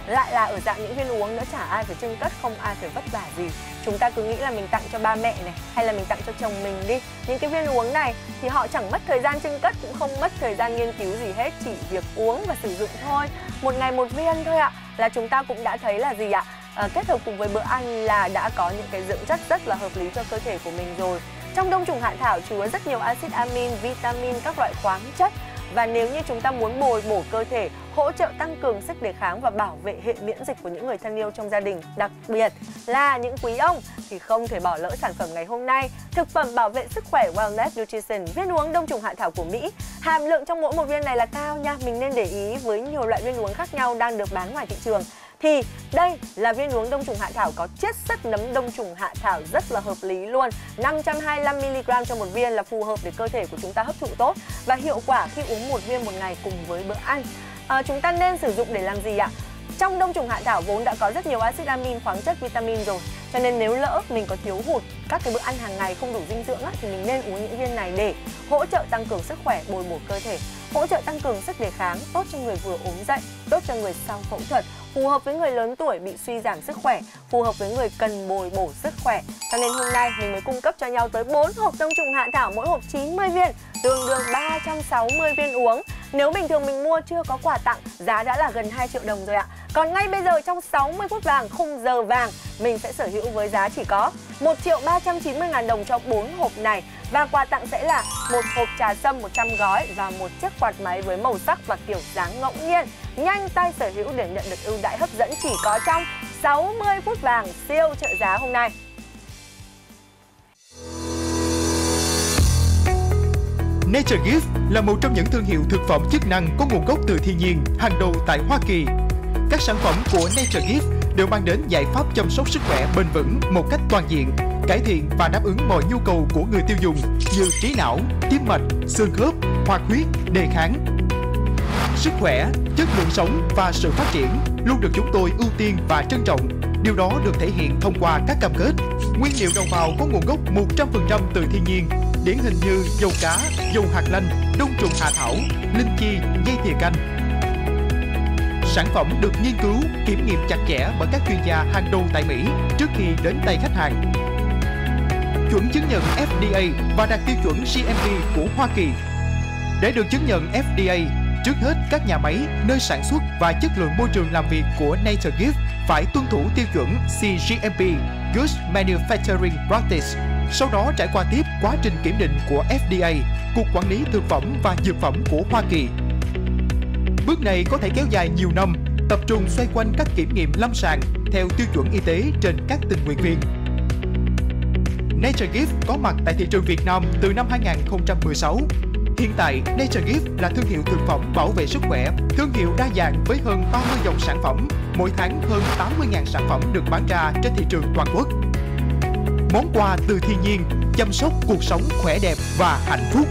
[SPEAKER 2] lại là ở dạng những viên uống nữa, chả ai phải chưng cất, không ai phải vất vả gì. Chúng ta cứ nghĩ là mình tặng cho ba mẹ này, hay là mình tặng cho chồng mình đi. Những cái viên uống này thì họ chẳng mất thời gian chưng cất, cũng không mất thời gian nghiên cứu gì hết, chỉ việc uống và sử dụng thôi. Một ngày một viên thôi ạ, là chúng ta cũng đã thấy là gì ạ? Kết hợp cùng với bữa ăn là đã có những cái dưỡng chất rất là hợp lý cho cơ thể của mình rồi. Trong đông trùng hạ thảo chứa rất nhiều axit amin, vitamin, các loại khoáng chất. Và nếu như chúng ta muốn bồi bổ cơ thể, hỗ trợ tăng cường sức đề kháng và bảo vệ hệ miễn dịch của những người thân yêu trong gia đình, đặc biệt là những quý ông, thì không thể bỏ lỡ sản phẩm ngày hôm nay. Thực phẩm bảo vệ sức khỏe Wellness Nutrition, viên uống đông trùng hạ thảo của Mỹ. Hàm lượng trong mỗi một viên này là cao nha. Mình nên để ý với nhiều loại viên uống khác nhau đang được bán ngoài thị trường, thì đây là viên uống đông trùng hạ thảo có chiết xuất nấm đông trùng hạ thảo rất là hợp lý luôn. 525mg cho một viên là phù hợp để cơ thể của chúng ta hấp thụ tốt và hiệu quả khi uống một viên một ngày cùng với bữa ăn. Chúng ta nên sử dụng để làm gì ạ? Trong đông trùng hạ thảo vốn đã có rất nhiều axit amin, khoáng chất, vitamin rồi. Cho nên nếu lỡ mình có thiếu hụt các cái bữa ăn hàng ngày không đủ dinh dưỡng thì mình nên uống những viên này để hỗ trợ tăng cường sức khỏe, bồi bổ cơ thể, hỗ trợ tăng cường sức đề kháng, tốt cho người vừa ốm dậy, tốt cho người sau phẫu thuật, phù hợp với người lớn tuổi bị suy giảm sức khỏe, phù hợp với người cần bồi bổ sức khỏe. Cho nên hôm nay mình mới cung cấp cho nhau tới 4 hộp đông trùng hạ thảo, mỗi hộp 90 viên, tương đương 360 viên uống. Nếu bình thường mình mua chưa có quà tặng, giá đã là gần 2 triệu đồng rồi ạ. Còn ngay bây giờ trong 60 phút vàng, khung giờ vàng, mình sẽ sở hữu với giá chỉ có 1.390.000 đồng cho 4 hộp này. Và quà tặng sẽ là một hộp trà sâm 100 gói và một chiếc quạt máy với màu sắc và kiểu dáng ngẫu nhiên. Nhanh tay sở hữu để nhận được ưu đãi hấp dẫn chỉ có trong 60 phút vàng siêu trợ giá hôm nay.
[SPEAKER 4] Nature Gift là một trong những thương hiệu thực phẩm chức năng có nguồn gốc từ thiên nhiên hàng đầu tại Hoa Kỳ. Các sản phẩm của Nature Gift đều mang đến giải pháp chăm sóc sức khỏe bền vững một cách toàn diện, cải thiện và đáp ứng mọi nhu cầu của người tiêu dùng như trí não, tim mạch, xương khớp, hoạt huyết, đề kháng. Sức khỏe, chất lượng sống và sự phát triển luôn được chúng tôi ưu tiên và trân trọng. Điều đó được thể hiện thông qua các cam kết. Nguyên liệu đầu vào có nguồn gốc 100% từ thiên nhiên, điển hình như dầu cá, dầu hạt lanh, đông trùng hạ thảo, linh chi, dây thìa canh. Sản phẩm được nghiên cứu, kiểm nghiệm chặt chẽ bởi các chuyên gia hàng đầu tại Mỹ trước khi đến tay khách hàng. Chuẩn chứng nhận FDA và đạt tiêu chuẩn GMP của Hoa Kỳ. Để được chứng nhận FDA, trước hết các nhà máy, nơi sản xuất và chất lượng môi trường làm việc của Nature Gift phải tuân thủ tiêu chuẩn CGMP, Good Manufacturing Practice. Sau đó trải qua tiếp quá trình kiểm định của FDA, Cục Quản lý Thực phẩm và Dược phẩm của Hoa Kỳ. Bước này có thể kéo dài nhiều năm, tập trung xoay quanh các kiểm nghiệm lâm sàng theo tiêu chuẩn y tế trên các tình nguyện viên. Nature Gift có mặt tại thị trường Việt Nam từ năm 2016. Hiện tại, Nature Gift là thương hiệu thực phẩm bảo vệ sức khỏe, thương hiệu đa dạng với hơn 30 dòng sản phẩm, mỗi tháng hơn 80.000 sản phẩm được bán ra trên thị trường toàn quốc. Món quà từ thiên nhiên, chăm sóc cuộc sống khỏe đẹp và hạnh phúc.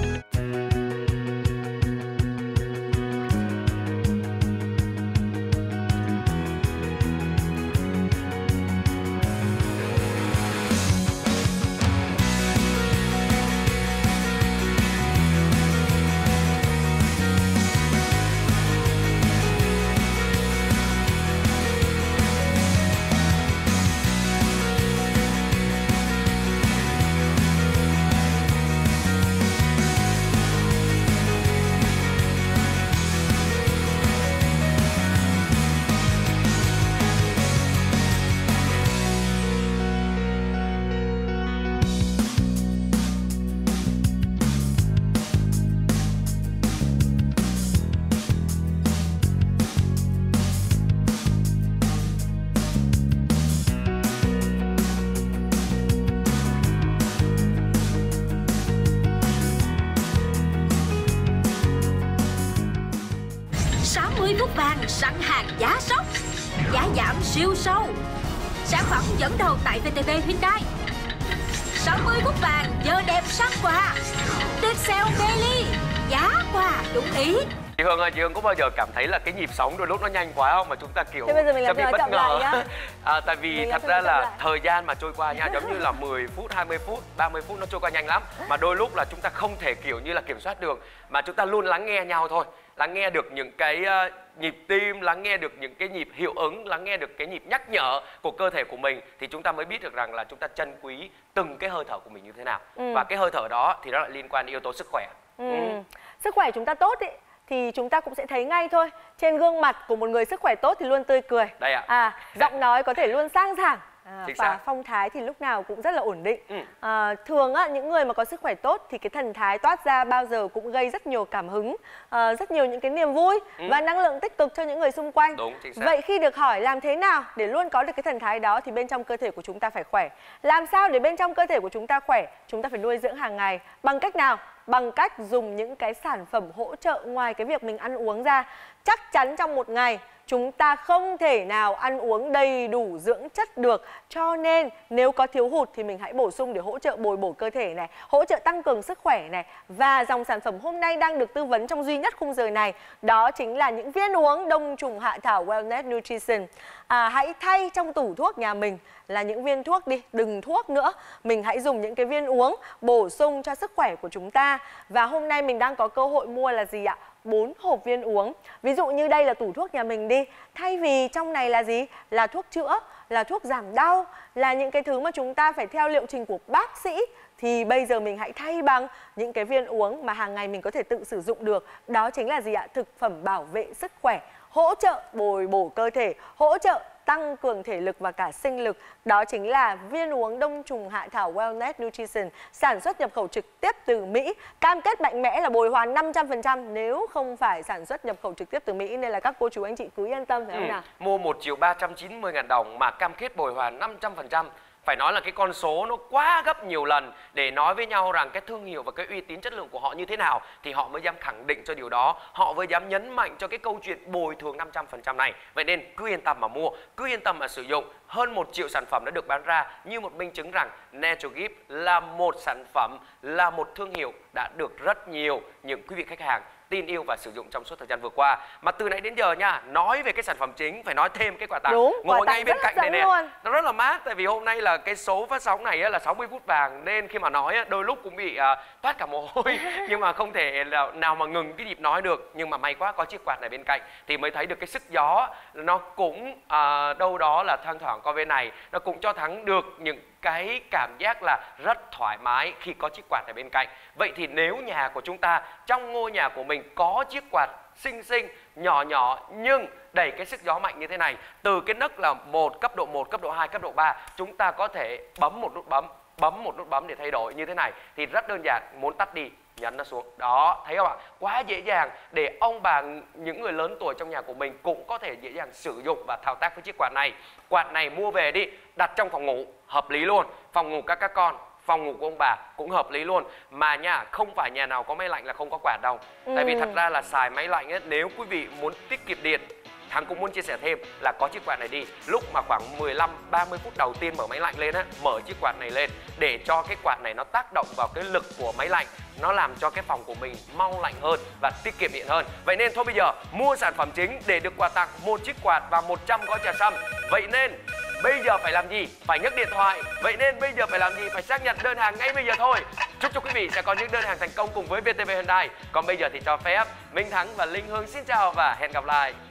[SPEAKER 1] Phút vàng sẵn hàng giá sốc, giá giảm siêu sâu. Sản phẩm dẫn đầu tại VTB Hyundai. 60 phút vàng giờ đẹp sang quà. Tuyệt sale daily, giá quà đúng ý.
[SPEAKER 3] Chị Hương ơi, chị Hương có bao giờ cảm thấy là cái nhịp sống đôi lúc nó nhanh quá không? Mà chúng ta kiểu
[SPEAKER 2] bây giờ mình
[SPEAKER 3] sẽ bị bất ngờ. Tại vì
[SPEAKER 2] mình
[SPEAKER 3] thật ra là thời gian mà trôi qua nha, giống như là 10 phút, 20 phút, 30 phút nó trôi qua nhanh lắm. Mà đôi lúc là chúng ta không thể kiểu như là kiểm soát được, mà chúng ta luôn lắng nghe nhau thôi. lắng nghe được những cái nhịp tim, lắng nghe được những cái nhịp hiệu ứng, lắng nghe được cái nhịp nhắc nhở của cơ thể của mình, thì chúng ta mới biết được rằng là chúng ta trân quý từng cái hơi thở của mình như thế nào. Và cái hơi thở đó thì nó lại liên quan đến yếu tố sức khỏe.
[SPEAKER 2] Sức khỏe chúng ta tốt ý, thì chúng ta cũng sẽ thấy ngay thôi. Trên gương mặt của một người sức khỏe tốt thì luôn tươi cười.
[SPEAKER 3] Đây ạ.
[SPEAKER 2] Giọng nói có thể luôn sang sảng.
[SPEAKER 3] Chính
[SPEAKER 2] Và
[SPEAKER 3] xác.
[SPEAKER 2] phong thái thì lúc nào cũng rất là ổn định. Thường á, những người mà có sức khỏe tốt thì cái thần thái toát ra bao giờ cũng gây rất nhiều cảm hứng, rất nhiều những cái niềm vui và năng lượng tích cực cho những người xung quanh.
[SPEAKER 3] Đúng, chính xác.
[SPEAKER 2] Vậy khi được hỏi làm thế nào để luôn có được cái thần thái đó thì bên trong cơ thể của chúng ta phải khỏe. Làm sao để bên trong cơ thể của chúng ta khỏe? Chúng ta phải nuôi dưỡng hàng ngày. Bằng cách nào? Bằng cách dùng những cái sản phẩm hỗ trợ ngoài cái việc mình ăn uống ra. Chắc chắn trong một ngày chúng ta không thể nào ăn uống đầy đủ dưỡng chất được. Cho nên nếu có thiếu hụt thì mình hãy bổ sung để hỗ trợ bồi bổ cơ thể này, hỗ trợ tăng cường sức khỏe này. Và dòng sản phẩm hôm nay đang được tư vấn trong duy nhất khung giờ này, đó chính là những viên uống đông trùng hạ thảo Wellness Nutrition. Hãy thay trong tủ thuốc nhà mình là những viên thuốc đi, đừng thuốc nữa. Mình hãy dùng những cái viên uống bổ sung cho sức khỏe của chúng ta. Và hôm nay mình đang có cơ hội mua là gì ạ? 4 hộp viên uống. Ví dụ như đây là tủ thuốc nhà mình đi. Thay vì trong này là gì? Là thuốc chữa, là thuốc giảm đau, là những cái thứ mà chúng ta phải theo liệu trình của bác sĩ, thì bây giờ mình hãy thay bằng những cái viên uống mà hàng ngày mình có thể tự sử dụng được. Đó chính là gì ạ? Thực phẩm bảo vệ sức khỏe, hỗ trợ bồi bổ cơ thể, hỗ trợ tăng cường thể lực và cả sinh lực. Đó chính là viên uống đông trùng hạ thảo Wellness Nutrition, sản xuất nhập khẩu trực tiếp từ Mỹ. Cam kết mạnh mẽ là bồi hoàn 500% nếu không phải sản xuất nhập khẩu trực tiếp từ Mỹ, nên là các cô chú anh chị cứ yên tâm, phải không nào?
[SPEAKER 3] Mua 1.390.000 đồng mà cam kết bồi hoàn 500%. Phải nói là cái con số nó quá gấp nhiều lần để nói với nhau rằng cái thương hiệu và cái uy tín chất lượng của họ như thế nào thì họ mới dám khẳng định cho điều đó, họ mới dám nhấn mạnh cho cái câu chuyện bồi thường 500% này. Vậy nên cứ yên tâm mà mua, cứ yên tâm mà sử dụng. Hơn 1 triệu sản phẩm đã được bán ra như một minh chứng rằng NatureGift là một sản phẩm, là một thương hiệu đã được rất nhiều những quý vị khách hàng tin yêu và sử dụng trong suốt thời gian vừa qua. Mà từ nãy đến giờ nha, nói về cái sản phẩm chính phải nói thêm cái quà tặng.
[SPEAKER 2] Đúng,
[SPEAKER 3] ngồi
[SPEAKER 2] quà tặng
[SPEAKER 3] ngay bên
[SPEAKER 2] rất
[SPEAKER 3] cạnh
[SPEAKER 2] hấp
[SPEAKER 3] này
[SPEAKER 2] dẫn
[SPEAKER 3] nè
[SPEAKER 2] luôn.
[SPEAKER 3] nó rất là mát, tại vì hôm nay là cái số phát sóng này là 60 phút vàng nên khi mà nói đôi lúc cũng bị toát cả mồ hôi nhưng mà không thể nào mà ngừng cái nhịp nói được. Nhưng mà may quá có chiếc quạt này bên cạnh thì mới thấy được cái sức gió nó cũng đâu đó là thoang thoảng qua bên này, nó cũng cho Thắng được những cái cảm giác là rất thoải mái khi có chiếc quạt ở bên cạnh. Vậy thì nếu nhà của chúng ta, trong ngôi nhà của mình có chiếc quạt xinh xinh, nhỏ nhỏ nhưng đầy cái sức gió mạnh như thế này, từ cái nấc là cấp độ 1, cấp độ 2, cấp độ 3, chúng ta có thể bấm một nút bấm để thay đổi như thế này thì rất đơn giản, muốn tắt đi nhấn nó xuống. Đó, thấy không ạ? Quá dễ dàng để ông bà, những người lớn tuổi trong nhà của mình cũng có thể dễ dàng sử dụng và thao tác với chiếc quạt này. Quạt này mua về đi, đặt trong phòng ngủ, hợp lý luôn. Phòng ngủ các con, phòng ngủ của ông bà cũng hợp lý luôn. Mà nha, không phải nhà nào có máy lạnh là không có quạt đâu. Tại vì thật ra là xài máy lạnh ấy, nếu quý vị muốn tiết kiệm điện, Thắng cũng muốn chia sẻ thêm là có chiếc quạt này đi. Lúc mà khoảng 15-30 phút đầu tiên mở máy lạnh lên á, mở chiếc quạt này lên để cho cái quạt này nó tác động vào cái lực của máy lạnh, nó làm cho cái phòng của mình mau lạnh hơn và tiết kiệm điện hơn. Vậy nên thôi bây giờ mua sản phẩm chính để được quà tặng một chiếc quạt và 100 gói trà sâm. Vậy nên bây giờ phải làm gì? Phải nhấc điện thoại. Vậy nên bây giờ phải làm gì? Phải xác nhận đơn hàng ngay bây giờ thôi. Chúc cho quý vị sẽ có những đơn hàng thành công cùng với VTV Hyundai. Còn bây giờ thì cho phép Minh Thắng và Linh Hương xin chào và hẹn gặp lại.